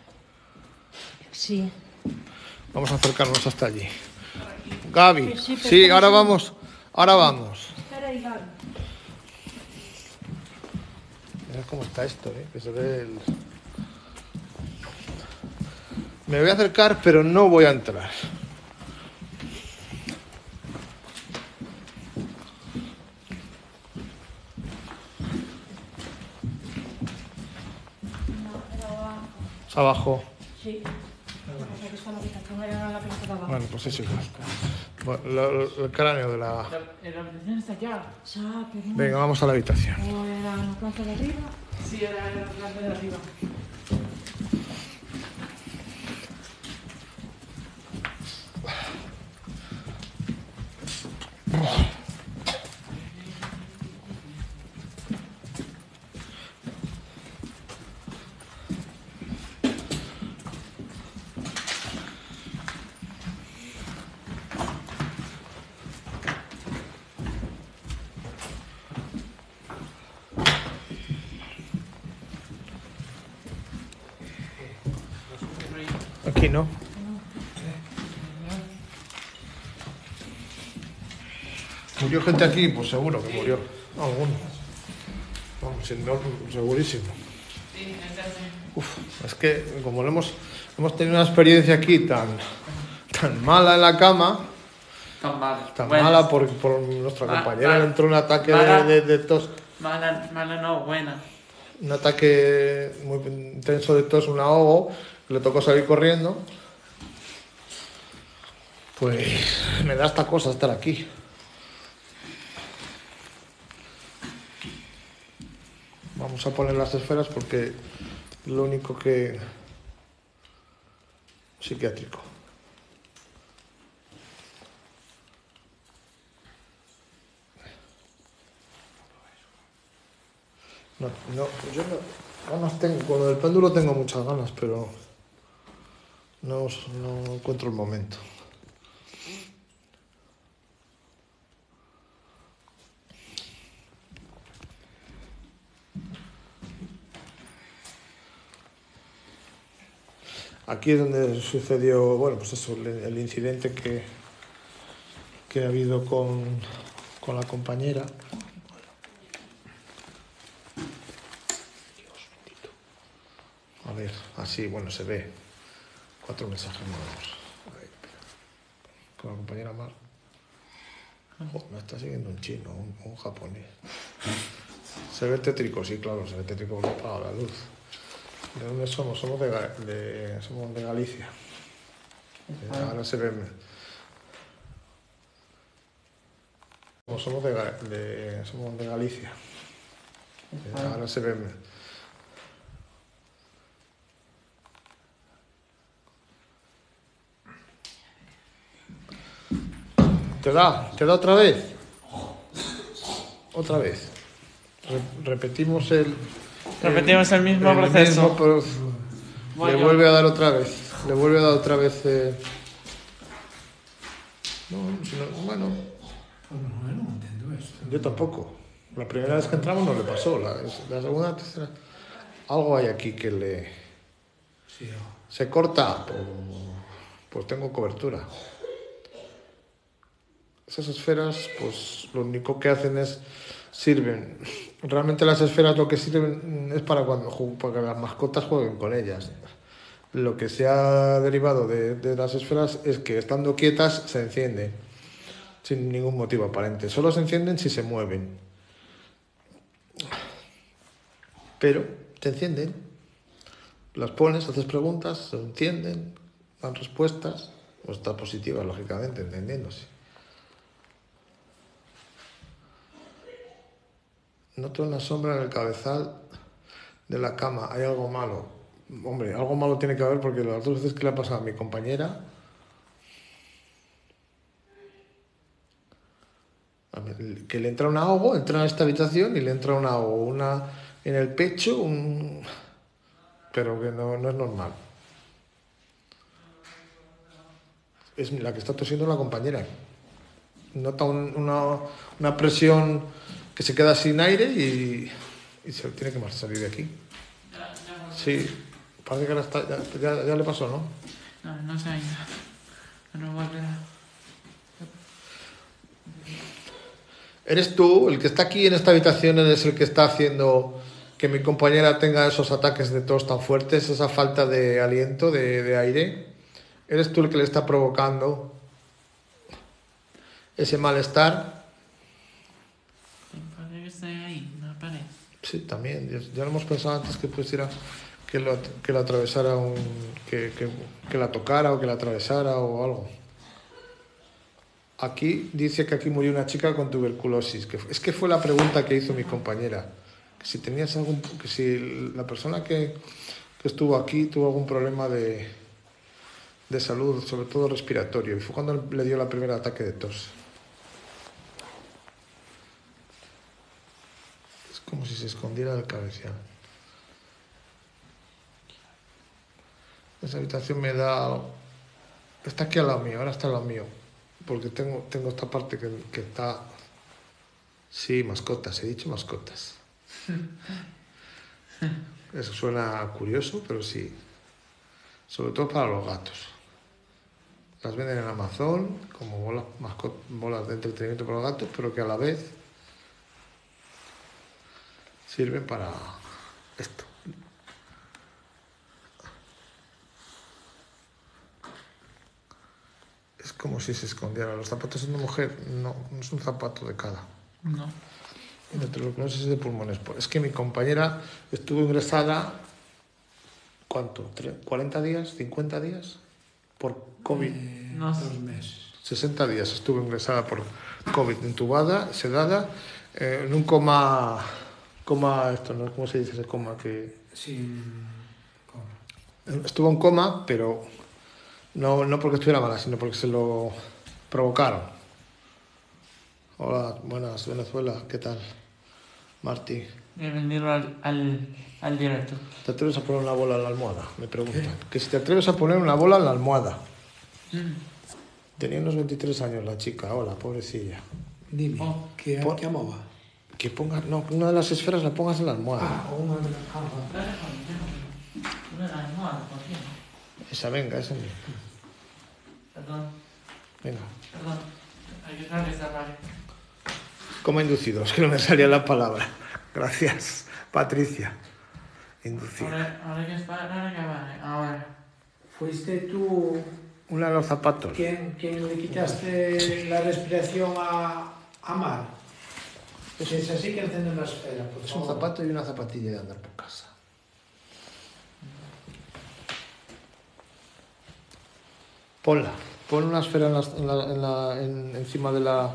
Sí.
Vamos a acercarnos hasta allí. Gaby, sí, ahora vamos.
Espera ahí, Gaby.
Mira cómo está esto, que se ve el... Me voy a acercar, pero no voy a entrar. ¿Es abajo?
Sí. Aquí está la habitación, era la planta de abajo.
Bueno, pues es igual. Bueno, el cráneo de la...
La habitación está allá.
Venga, vamos a la habitación.
¿O era la planta de arriba?
Sí, era la planta de arriba.
Aquí no. ¿Murió gente aquí? Pues seguro que murió. Alguno. Vamos, segurísimo.
Sí, entonces.
Es que como hemos tenido una experiencia aquí tan mala en la cama, tan mala por nuestra compañera, le entró un ataque de tos.
Mala no, buena.
Un ataque muy intenso de tos, un ahogo, le tocó salir corriendo. Pues me da esta cosa estar aquí. Vamos a poner las esferas porque es lo único que... psiquiátrico. Yo ganas tengo, con lo del péndulo tengo muchas ganas, pero no encuentro el momento. Aquí es donde sucedió, bueno, pues eso, el incidente que ha habido con la compañera. A ver, así, bueno, se ve 4 mensajes nuevos. Con la compañera Mar. Me está siguiendo un chino, un japonés. Se ve tétrico, sí, claro, se ve tétrico porque ha apagado la luz. ¿De dónde somos? Somos de Galicia. Ahora se ve... Somos de Galicia. Ahora se ve... ¿Te da otra vez? Otra vez. Repetimos el
mismo proceso.
pero le vuelve a dar otra vez. Le vuelve a dar otra vez. Bueno,
No entiendo esto.
yo tampoco. La primera vez que entramos no le pasó. La segunda, tercera. Algo hay aquí que le.
Sí,
Se corta. Pues tengo cobertura. Esas esferas, pues lo único que hacen es sirven. Realmente las esferas lo que sirven es para que las mascotas jueguen con ellas. Lo que se ha derivado de las esferas es que estando quietas se encienden sin ningún motivo aparente. Solo se encienden si se mueven. Pero se encienden. Las pones, haces preguntas, se encienden, dan respuestas. O está positiva, lógicamente, entendiéndose. Noto en la sombra en el cabezal de la cama. Hay algo malo. Hombre, algo malo tiene que haber porque las 2 veces que le ha pasado a mi compañera, que le entra un ahogo, entra en esta habitación y le entra un ahogo, una en el pecho, pero que no es normal. Es la que está tosiendo la compañera. Nota una presión que se queda sin aire y se tiene que salir de aquí. Sí, parece que ahora ya le pasó, ¿no?
No sé ainda. No volverá.
¿Eres tú el que está aquí en esta habitación? ¿Eres el que está haciendo que mi compañera tenga esos ataques de tos tan fuertes, esa falta de aliento, de aire? ¿Eres tú el que le está provocando ese malestar?
Parece que está ahí, no aparece.
Sí, también. Ya lo hemos pensado antes que pusiera que lo atravesara que la tocara o que la atravesara o algo. Aquí dice que aquí murió una chica con tuberculosis. Es que fue la pregunta que hizo mi compañera. Que si tenías que si la persona que estuvo aquí tuvo algún problema de salud, sobre todo respiratorio. Y fue cuando le dio el primer ataque de tos. Es como si se escondiera del cabeceal. Esa habitación me da... Está aquí al lado mío, ahora está al lado mío. Porque tengo esta parte que está... Sí, mascotas, he dicho mascotas. Eso suena curioso, pero sí. Sobre todo para los gatos. Las venden en Amazon como bolas de entretenimiento para los gatos, pero que a la vez sirven para esto. Es como si se escondiera. Los zapatos de una mujer no es un zapato de cada.
No.
La tuberculosis de pulmones. Es que mi compañera estuvo ingresada, ¿cuánto? ¿40 días? ¿50 días? Por COVID.
No sé.
2 meses.
60 días estuvo ingresada por COVID, intubada, sedada, en un coma, esto, ¿no? ¿Cómo se dice ese coma?
Sin coma.
Estuvo en coma, pero no porque estuviera mala, sino porque se lo provocaron. Hola, buenas, Venezuela, ¿qué tal? Martí.
Bienvenido al directo.
¿Te atreves a poner una bola en la almohada? Me preguntan. Que si te atreves a poner una bola en la almohada. Tenía unos 23 años la chica, hola, pobrecilla.
Dime,
Oh.
¿qué amaba?
Que pongas, no, una de las esferas la pongas en la almohada.
Una de las...
Una de las almohadas, ¿por qué?
Esa, venga, esa misma.
Perdón.
Venga.
Hay que saber que está raro.
Coma inducido, es que no me salía la palabra. Gracias, Patricia. Inducido.
Ahora que esperar que vale. Ahora.
¿Fuiste tú
Una de los zapatos.
quien le quitaste la respiración a Mar? Pues es así que encienden la esfera, por
Es un
favor.
zapato y una zapatilla de andar por casa. Ponla. Pon una esfera encima de la...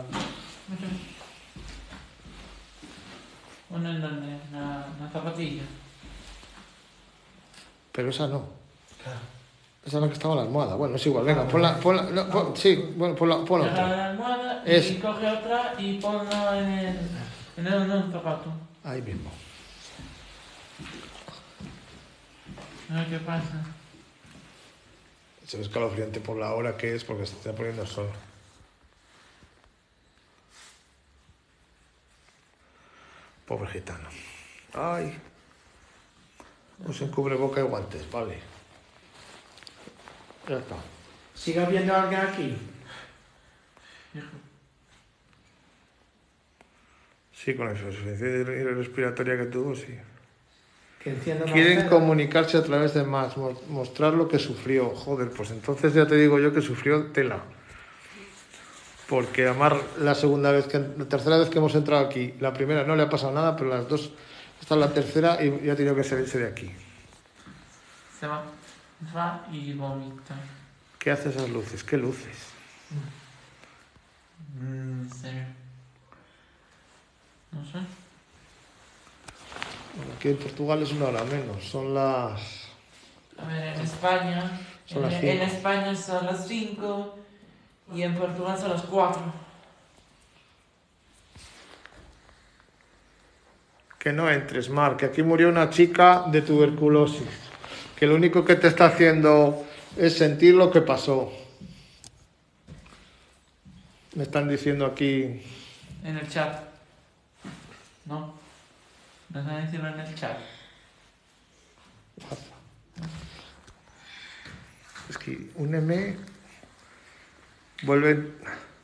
Una en donde, una zapatilla.
Pero esa no.
Claro.
Esa es la que estaba en la almohada. Bueno, es igual. Venga, ponla. Sí, bueno, ponla
Agarra
otra.
la almohada y
Es-
coge otra y ponla en el zapato.
Ahí mismo.
A ver qué pasa.
Se ve escalofriante por la hora que es porque se está poniendo el sol. Pobre gitano. Ay. Usen cubreboca y guantes, vale. Ya está.
¿Sigue habiendo alguien aquí?
Hijo.
Sí, con la insuficiencia respiratoria que tuvo, sí.
Que encienda una
Quieren
vela.
comunicarse a través de más, mostrar lo que sufrió. Joder, pues entonces ya te digo yo que sufrió tela. Porque Amar, la tercera vez que hemos entrado aquí, la primera no le ha pasado nada, pero las dos, esta es la tercera y ya ha tenido que salirse de aquí.
Se va y vomita.
¿Qué hace esas luces? ¿Qué luces?
Sí. No sé.
Bueno, aquí en Portugal es una hora menos, son las...
A ver, en España.
Son las
en
5.
España son las 5 y en Portugal son las 4.
Que no entres, Mar, que aquí murió una chica de tuberculosis, que lo único que te está haciendo es sentir lo que pasó. Me están diciendo aquí...
En el chat. ¿No? Nos van a decirlo en el chat.
Es que un M vuelve...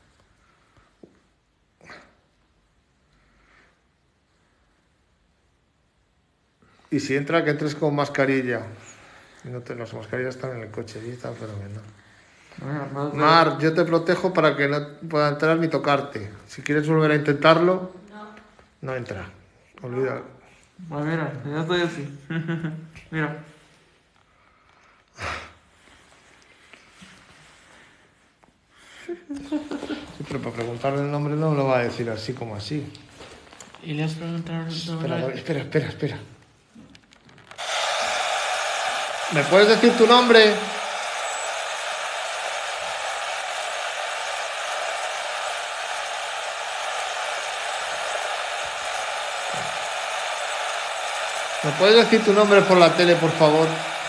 Y si entra, que entres con mascarilla. Y no te, las mascarillas están en el coche y están fenomenal. Mar, yo te protejo para que no pueda entrar ni tocarte. Si quieres volver a intentarlo, no entra. Olvídalo.
Pues mira, ya estoy así. Mira.
Sí, pero para preguntarle el nombre no me lo va a decir así como así.
Y les preguntaron
Espera. ¿Me puedes decir tu nombre? ¿Me puedes decir tu nombre por la tele, por favor?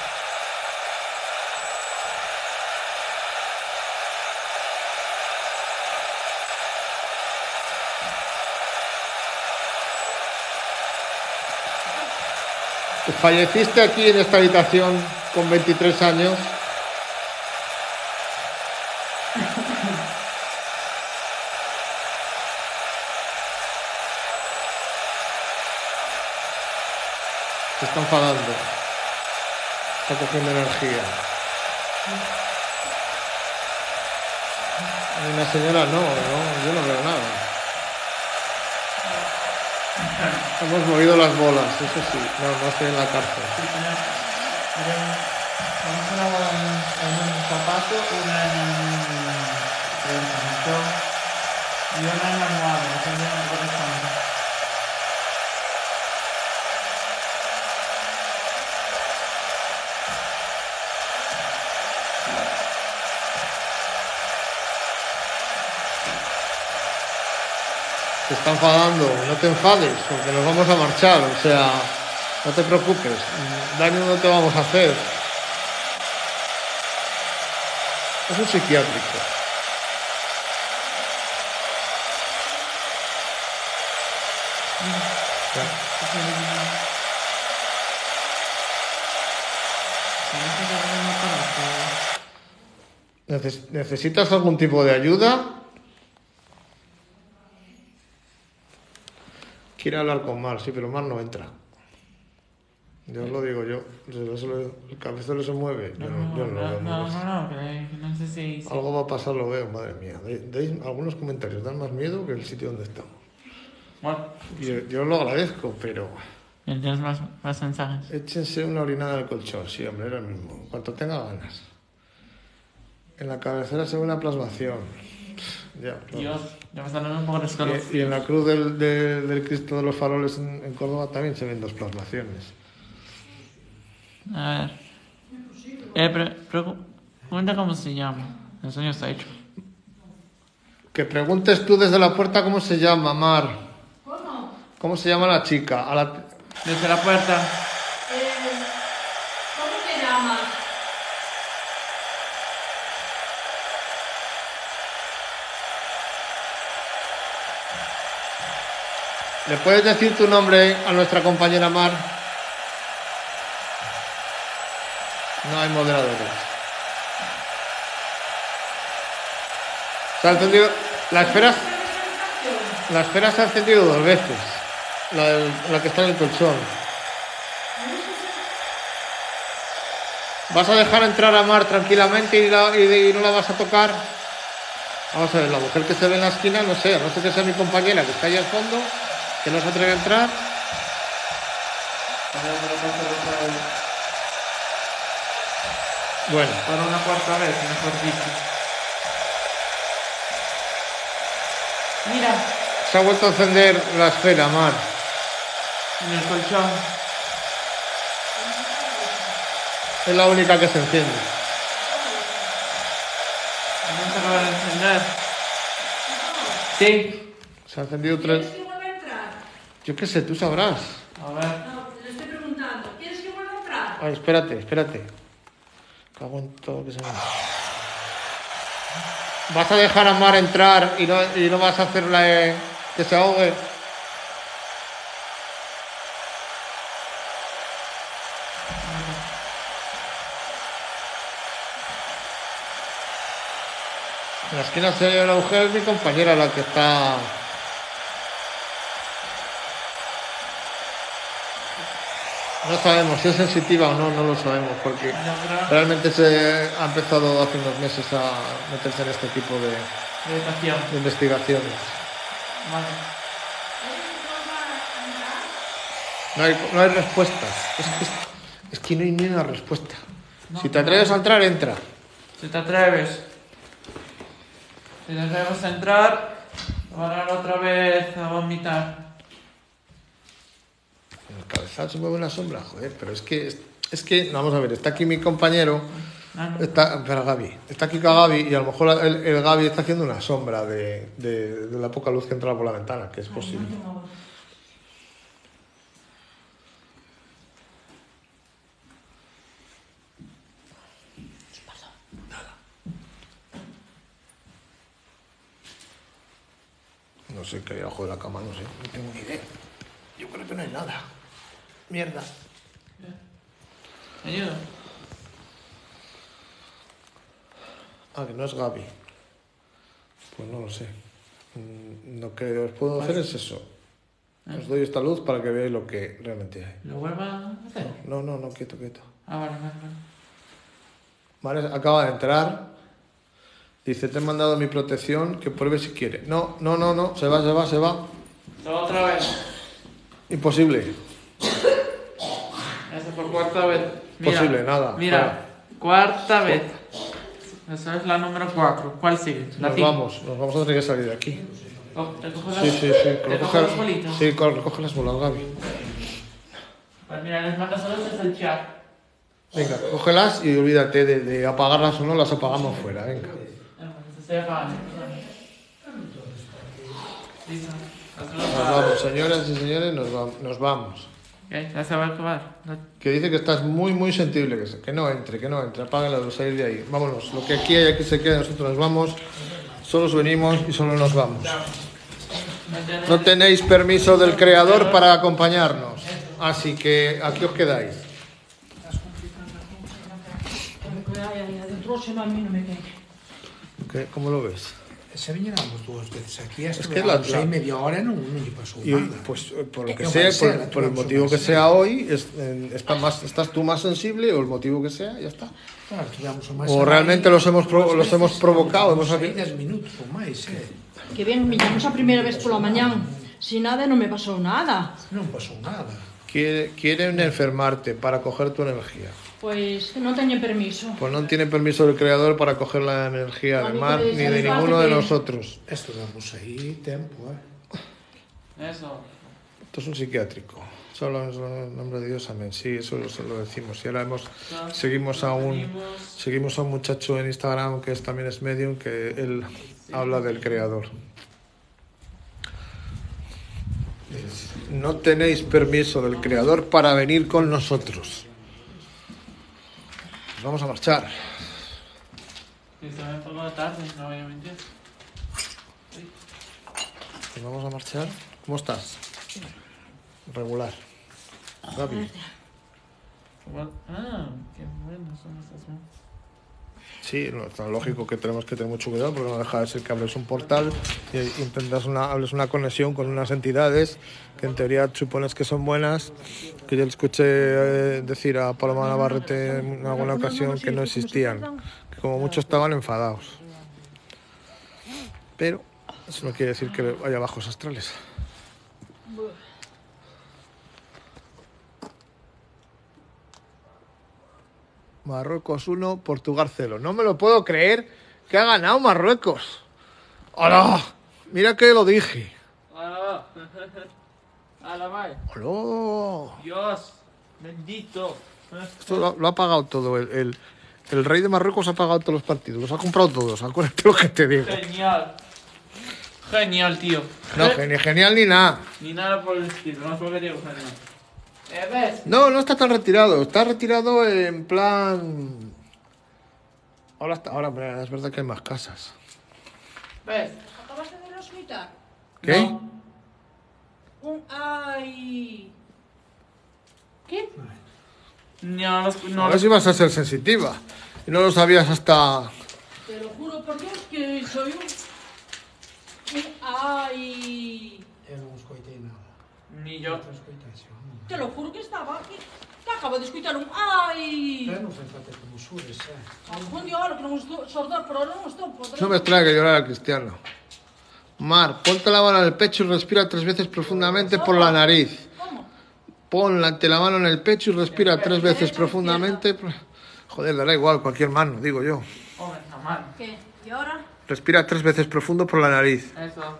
Falleciste aquí en esta habitación con 23 años. Se está enfadando. Está cogiendo energía. Hay una señora, no, yo no veo nada. Hemos movido las bolas, eso sí. No estoy en la cárcel.
Vamos una bola en un zapato, una en el camisón y una en la almohada, dependiendo de lo que
Se está enfadando, no te enfades, porque nos vamos a marchar, o sea, no te preocupes, daño no te vamos a hacer. Es un psiquiátrico. ¿Necesitas algún tipo de ayuda? Quiere hablar con Mar, sí, pero Mar no entra. Yo os lo digo yo. El cabezero se mueve. Yo no lo veo.
No, sé si...
Algo va a pasar, lo veo, madre mía. Algunos comentarios dan más miedo que el sitio donde estamos.
Bueno,
Yo lo agradezco, pero...
¿tienes más mensajes?
Échense una orinada al colchón, sí, hombre, era el mismo. Cuanto tenga ganas. En la cabecera se ve una plasmación. Ya, claro.
Dios, ya me están dando un poco de
Y
escalofríos.
en la cruz del Cristo de los Faroles en Córdoba también se ven dos plasmaciones.
A ver. Pregunta cómo se llama. El sueño está hecho.
Que preguntes tú desde la puerta cómo se llama, Mar.
¿Cómo?
¿Cómo se llama la chica?
Desde la puerta.
¿Cómo te llamas?
¿Le puedes decir tu nombre a nuestra compañera Mar? No hay moderadores. Se ha encendido... La esfera se ha encendido 2 veces. La que está en el colchón. ¿Vas a dejar entrar a Mar tranquilamente y no la vas a tocar? Vamos a ver, la mujer que se ve en la esquina, no sé, a no ser que sea mi compañera que está ahí al fondo, que no se atreve a entrar. Bueno.
Para una cuarta vez, mejor dicho. Mira,
Se ha vuelto a encender la esfera, Mar.
en el colchón.
Es la única que se enciende.
No se acaba de encender. Sí.
Se ha encendido 3.
¿Quieres que vuelva a entrar?
Yo qué sé, tú sabrás.
A ver.
No, le estoy preguntando. ¿Quieres que vuelva a entrar?
Ay, espérate. Cago en todo lo que se me... ¿Vas a dejar a Mar entrar y no vas a hacerle que se ahogue? En la esquina se ve una mujer, mi compañera, la que está... No sabemos si es sensitiva o no, no lo sabemos, porque
Yo creo.
realmente se ha empezado hace unos meses a meterse en este tipo de
Meditación.
investigaciones.
Vale.
No hay respuestas. Es que no hay ni una respuesta. Si te atreves a entrar, entra.
Si te atreves. Si te atreves a entrar, te van a dar otra vez a vomitar.
En el cabezal se mueve una sombra, joder, pero es que, vamos a ver, está aquí mi compañero,
Ah, no.
espera, Gaby, está aquí Gaby y a lo mejor el Gaby está haciendo una sombra de la poca luz que entra por la ventana, que es posible. No sé qué hay abajo de la cama, no sé, no tengo ni idea. Yo creo que no hay nada. Mierda.
¿Me ayuda?
Ah, que no es Gaby. Pues no lo sé. Lo que os puedo hacer es eso. Os doy esta luz para que veáis lo que realmente hay.
¿Lo vuelva a hacer?
No, quieto.
Ah, vale.
Vale, acaba de entrar. Dice, te he mandado mi protección, que pruebe si quiere. No. Se va.
Otra vez.
Imposible.
Esa por cuarta vez.
Posible, nada.
Mira,
Fuera.
cuarta vez. Esa es la número 4. ¿Cuál sigue? La
Nos
5.
vamos a tener que salir de aquí.
¿Te cojo las...
Sí.
¿Te cojo las bolitas?
Sí, recoge las bolas, Gaby.
Pues mira, les manda solo es el chat.
Venga, cógelas y olvídate de apagarlas o no, las apagamos fuera, venga.
Se apagando. Listo.
Nos vamos, señoras y señores, nos vamos.
Ya se va a acabar.
Que dice que estás muy sensible, que no entre, apaga la luz, salir de ahí. Vámonos, lo que aquí hay, aquí se queda, nosotros nos vamos, solo venimos y solo nos vamos. No tenéis permiso del Creador para acompañarnos, así que aquí os quedáis.
Ay, adentro, si no, a mí no me cae.
¿Cómo lo ves?
Se viñéramos 2 veces aquí,
Es que la-
aí media hora non lle pasou
Y hoy,
nada.
pues por lo que
No
sea,
puede ser,
por el
tú
motivo que
absolutamente.
sea hoy, estás tú más sensible o el motivo que sea, ya está.
Claro, tivemos o máis
O
aí
realmente los hemos
2 veces,
provocado,
tivemos
hemos
aí
habido-
10 minutos ou máis,
Que bien, millamos a primeira vez pola mañán. Sin nada non me pasou nada.
non pasou nada.
Quieren enfermarte para coger tu energía.
Pois que non teñen permiso.
Pues no tiene permiso del Creador para coger la energía
A
del
mí
mar
que me
ni de
dice,
ninguno de
que-
nosotros.
Estuvemos aí tempo,
Eso.
Esto es un psiquiátrico. Solo en el nombre de Dios, amén. Sí, eso lo decimos. Y ahora seguimos a un muchacho en Instagram que también es medium, que él habla del Creador. No tenéis permiso del Creador para venir con nosotros. Nos vamos a marchar.
Sí, se me ha enfocado tarde, no voy a mentir.
Nos vamos a marchar. ¿Cómo estás? Regular. Gaby.
Qué buenas son estas manos.
Sí, no, es tan lógico que tenemos que tener mucho cuidado porque no deja de ser que hables un portal y hables una conexión con unas entidades que en teoría supones que son buenas, que yo le escuché decir a Paloma Navarrete en alguna ocasión que no existían, que como mucho estaban enfadados. Pero eso no quiere decir que haya bajos astrales. Marruecos 1, Portugal 0. No me lo puedo creer que ha ganado Marruecos. ¡Hola! Mira que lo dije.
¡Hola! ¡Hola, May!
¡Hola!
¡Dios! ¡Bendito!
Esto lo ha pagado todo. El rey de Marruecos ha pagado todos los partidos. Los ha comprado todos. Acuérdate lo que te digo.
¡Genial! Genial, tío.
No, genial ni nada.
Ni nada por el estilo, no solo que digo genial. ¿Ves?
No está tan retirado. Está retirado en plan... Ahora es verdad que hay más casas.
¿Ves?
¿Acabas de ver gritar?
¿Qué?
No.
¡Ay! ¿Qué?
No,
A ver si vas a ser sensitiva. Y no lo sabías hasta...
Te lo juro por Dios que soy un... ¡Ay!
Eu non escoitei nada.
Ni yo.
Non escoitei,
Te lo juro que estaba aquí. Que acabo de escuchar un ¡ay!
Eu non sei facer como xures,
Algún día ahora que non estou sordar, pero ahora non estou.
No me extraña que llorara Cristiano. Mar, ponte la mano en el pecho y respira 3 veces profundamente por la nariz.
¿Cómo?
Ponte la mano en el pecho y respira 3 veces profundamente. Joder, dará igual, cualquier mano, digo yo.
Hombre, normal.
¿Qué? ¿Y ahora?
Respira 3 veces profundo por la nariz.
Eso.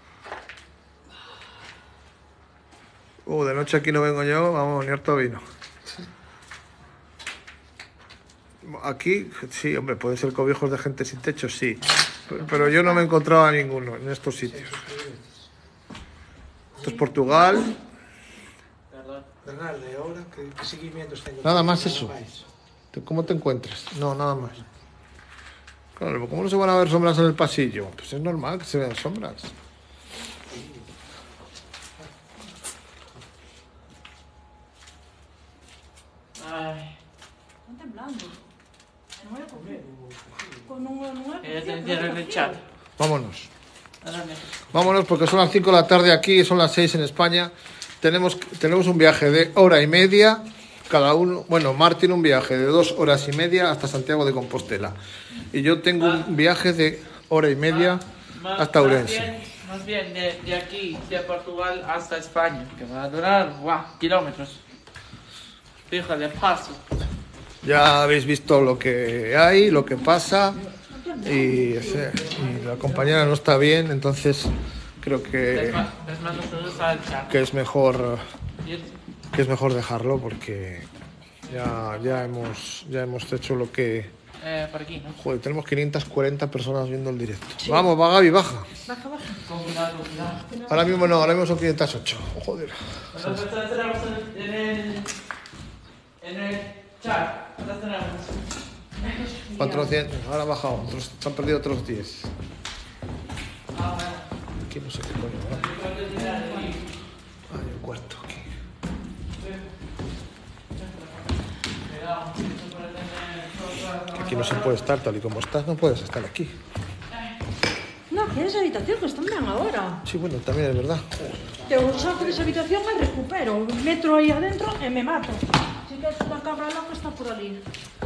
De noche aquí no vengo yo, vamos, ni harto vino. Aquí, sí, hombre, puede ser cobijos de gente sin techo, sí. Pero yo no me encontraba ninguno en estos sitios. Esto es Portugal.
Perdón.
Bernardo, e ahora que seguimientos tengo?
Nada más eso. ¿Cómo te encuentras? No, nada más. Claro, ¿cómo no se van a ver sombras en el pasillo? Pues es normal que se vean sombras.
Ay.
Están temblando. Non é cogido. Non é
Te encierro en el chat.
Vámonos.
Ahora mismo.
Vámonos porque son las 5 de la tarde aquí y son las 6 en España. Tenemos un viaje de 1h30 cada uno. Bueno, Mar tiene un viaje de 2 horas y media hasta Santiago de Compostela. Y yo tengo un viaje de 1h30 hasta Ourense.
Más bien de aquí, de Portugal hasta España, que va a durar kilómetros. Fija de paso.
Ya habéis visto lo que hay, lo que pasa. Y la compañera no está bien, entonces creo
Les mando saludos al chat.
que es mejor dejarlo porque ya hemos hecho lo que...
Por aquí, ¿no?
Joder, tenemos 540 personas viendo el directo. Sí. Vamos, va Gaby, baja.
Baja.
Con cuidado.
Ahora mismo no, ahora mismo son 508. Joder.
Nosotros tenemos en el chat. ¿Cuántas tenemos?
400, ahora ha bajado. Se han perdido otros 10.
Bueno.
Aquí no sé qué coño, ¿verdad? Hay un cuarto aquí. Aquí no se puede estar tal y como estás, no puedes estar aquí.
No, que esa habitación que están bien ahora.
Sí, bueno, también es verdad.
Te saco de esa habitación y recupero. Metro ahí adentro y me mato. Si que es una cabra loca está por allí.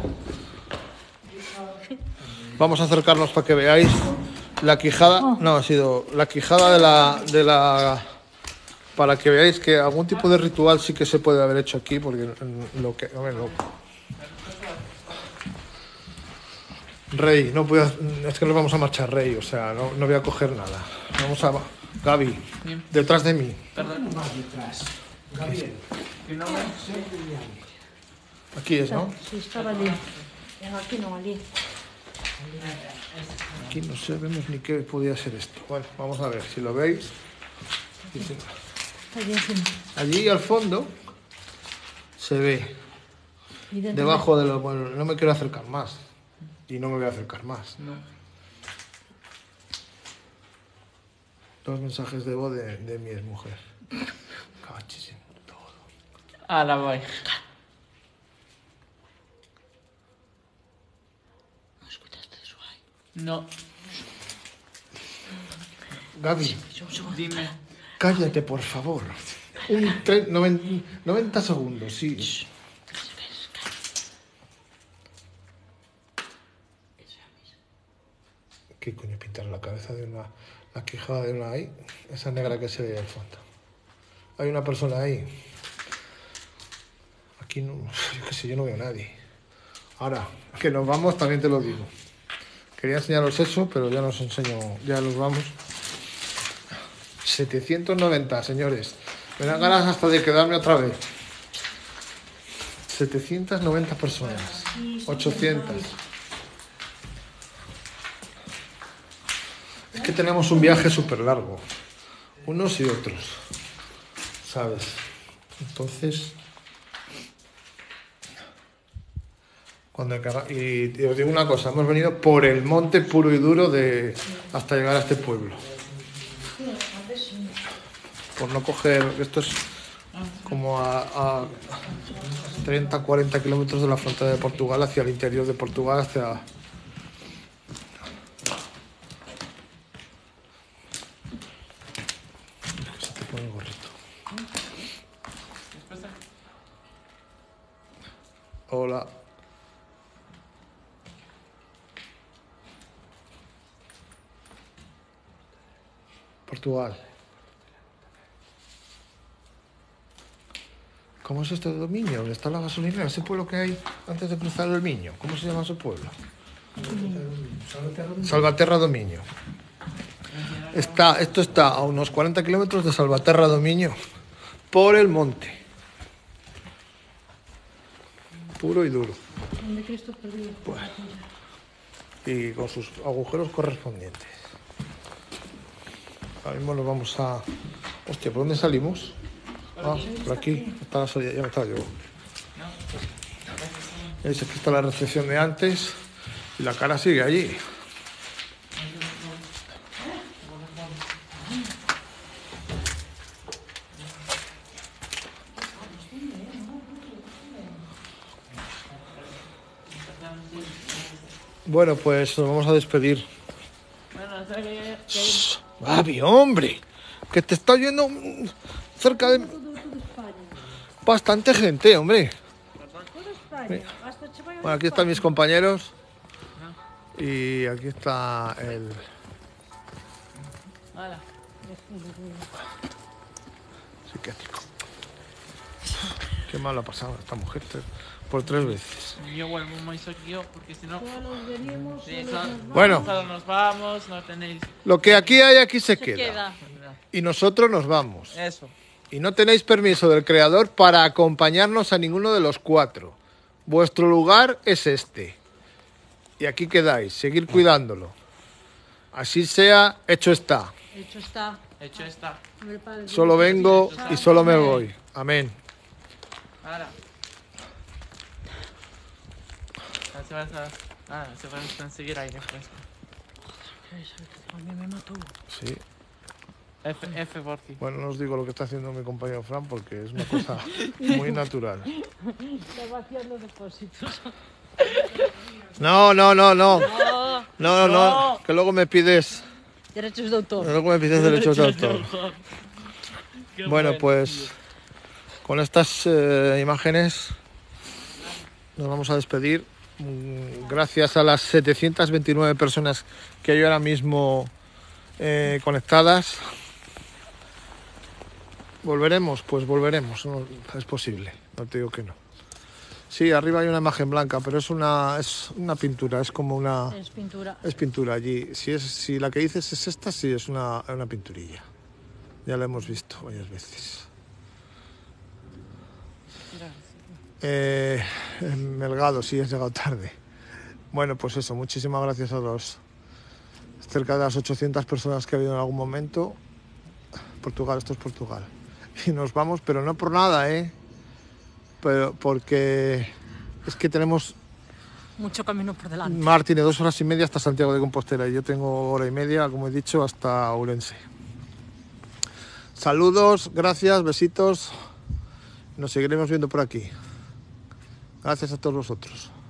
Vamos a acercarnos para que veáis la quijada. No, ha sido la quijada de la para que veáis que algún tipo de ritual sí que se puede haber hecho aquí, porque lo que... Rey, no puedo, es que nos vamos a marchar, Rey, o sea, no voy a coger nada. Vamos a... Gaby, detrás de mí.
Perdón.
Más detrás. Gabriel.
Que no me...
Aquí es, ¿no?
Sí, estaba allí. Aquí no, allí.
Aquí no sabemos ni qué podía ser esto. Bueno, vamos a ver si lo veis.
Allí encima.
Allí al fondo se ve
Y dentro
debajo de los... Bueno, no me quiero acercar más. Y no me voy a acercar más.
No.
2 mensajes de voz de mi exmujer. Cachis en todo.
A la voy.
¿No escuchaste eso ahí?
No.
Gaby,
Dime.
cállate, por favor. 90 segundos, sí. ¿Qué coño pintar la cabeza de una... La quijada de una ahí? Esa negra que se ve al fondo. Hay una persona ahí. Aquí no... Yo qué sé, yo no veo a nadie. Ahora, que nos vamos, también te lo digo. Quería enseñaros eso, pero ya nos enseño... Ya nos vamos. 790, señores. Me dan ganas hasta de quedarme otra vez. 790 personas. 800. Es que tenemos un viaje súper largo. Unos y otros. ¿Sabes? Entonces... Y os digo una cosa. Hemos venido por el monte puro y duro hasta llegar a este pueblo. Por no coger... Esto es como a 30, 40 kilómetros de la frontera de Portugal, hacia el interior de Portugal, hacia... Se te pone el gorrito. Hola. Portugal. ¿Cómo es este dominio? ¿Dónde está la gasolinera? Ese pueblo que hay antes de cruzar el Miño. ¿Cómo se llama ese pueblo? Salvaterra do Miño. Esto está a unos 40 kilómetros de Salvaterra do Miño, por el monte. Puro y duro.
¿Dónde Cristo perdido?
Bueno. Y con sus agujeros correspondientes. Ahora mismo nos vamos a... Hostia, ¿por dónde salimos? Ah, por aquí. Está la salida, ya me estaba yo. ¿Veis? Aquí está la recepción de antes y la cara sigue allí. Bueno, pues nos vamos a despedir.
Bueno, o sea que...
Gaby, hombre, que te está oyendo cerca de... Bastante gente, hombre. Bueno, aquí están mis compañeros. Y aquí está el...
Hola.
psiquiátrico. Qué mal ha pasado esta mujer por 3 veces.
Yo vuelvo más aquí yo, porque si no... Sí,
Bueno.
solo nos vamos, no tenéis...
Lo que aquí hay, aquí se queda. Y nosotros nos vamos.
Eso.
Y no tenéis permiso del creador para acompañarnos a ninguno de los 4. Vuestro lugar es este. Y aquí quedáis, seguir cuidándolo. Así sea, hecho está.
Hecho está.
Hecho está.
Solo vengo y solo me voy. Amén.
Ahora. Se van a conseguir aire fresco.
A mí me mató.
Sí.
F por ti.
Bueno, no os digo lo que está haciendo mi compañero Fran porque es una cosa muy natural.
Está vaciando depósitos.
No. No. Que luego me pides...
Derechos de autor.
Luego me pides derechos de autor. Bueno, pues con estas imágenes nos vamos a despedir. Gracias a las 729 personas que hay ahora mismo conectadas. ¿Volveremos? Pues volveremos. No, es posible, no te digo que no. Sí, arriba hay una imagen blanca, pero es una pintura, es como una...
Es pintura.
Es pintura allí. Si la que dices es esta, sí, es una pinturilla. Ya la hemos visto varias veces. Melgado, sí, has llegado tarde. Bueno, pues eso, muchísimas gracias a los cerca de las 800 personas que ha habido en algún momento. Portugal, esto es Portugal. Y nos vamos, pero no por nada, pero porque es que tenemos
mucho camino por delante.
Mar tiene 2 horas y media hasta Santiago de Compostela y yo tengo 1 hora y media, como he dicho, hasta Ourense. Saludos, gracias, besitos. Nos seguiremos viendo por aquí. Gracias a todos vosotros.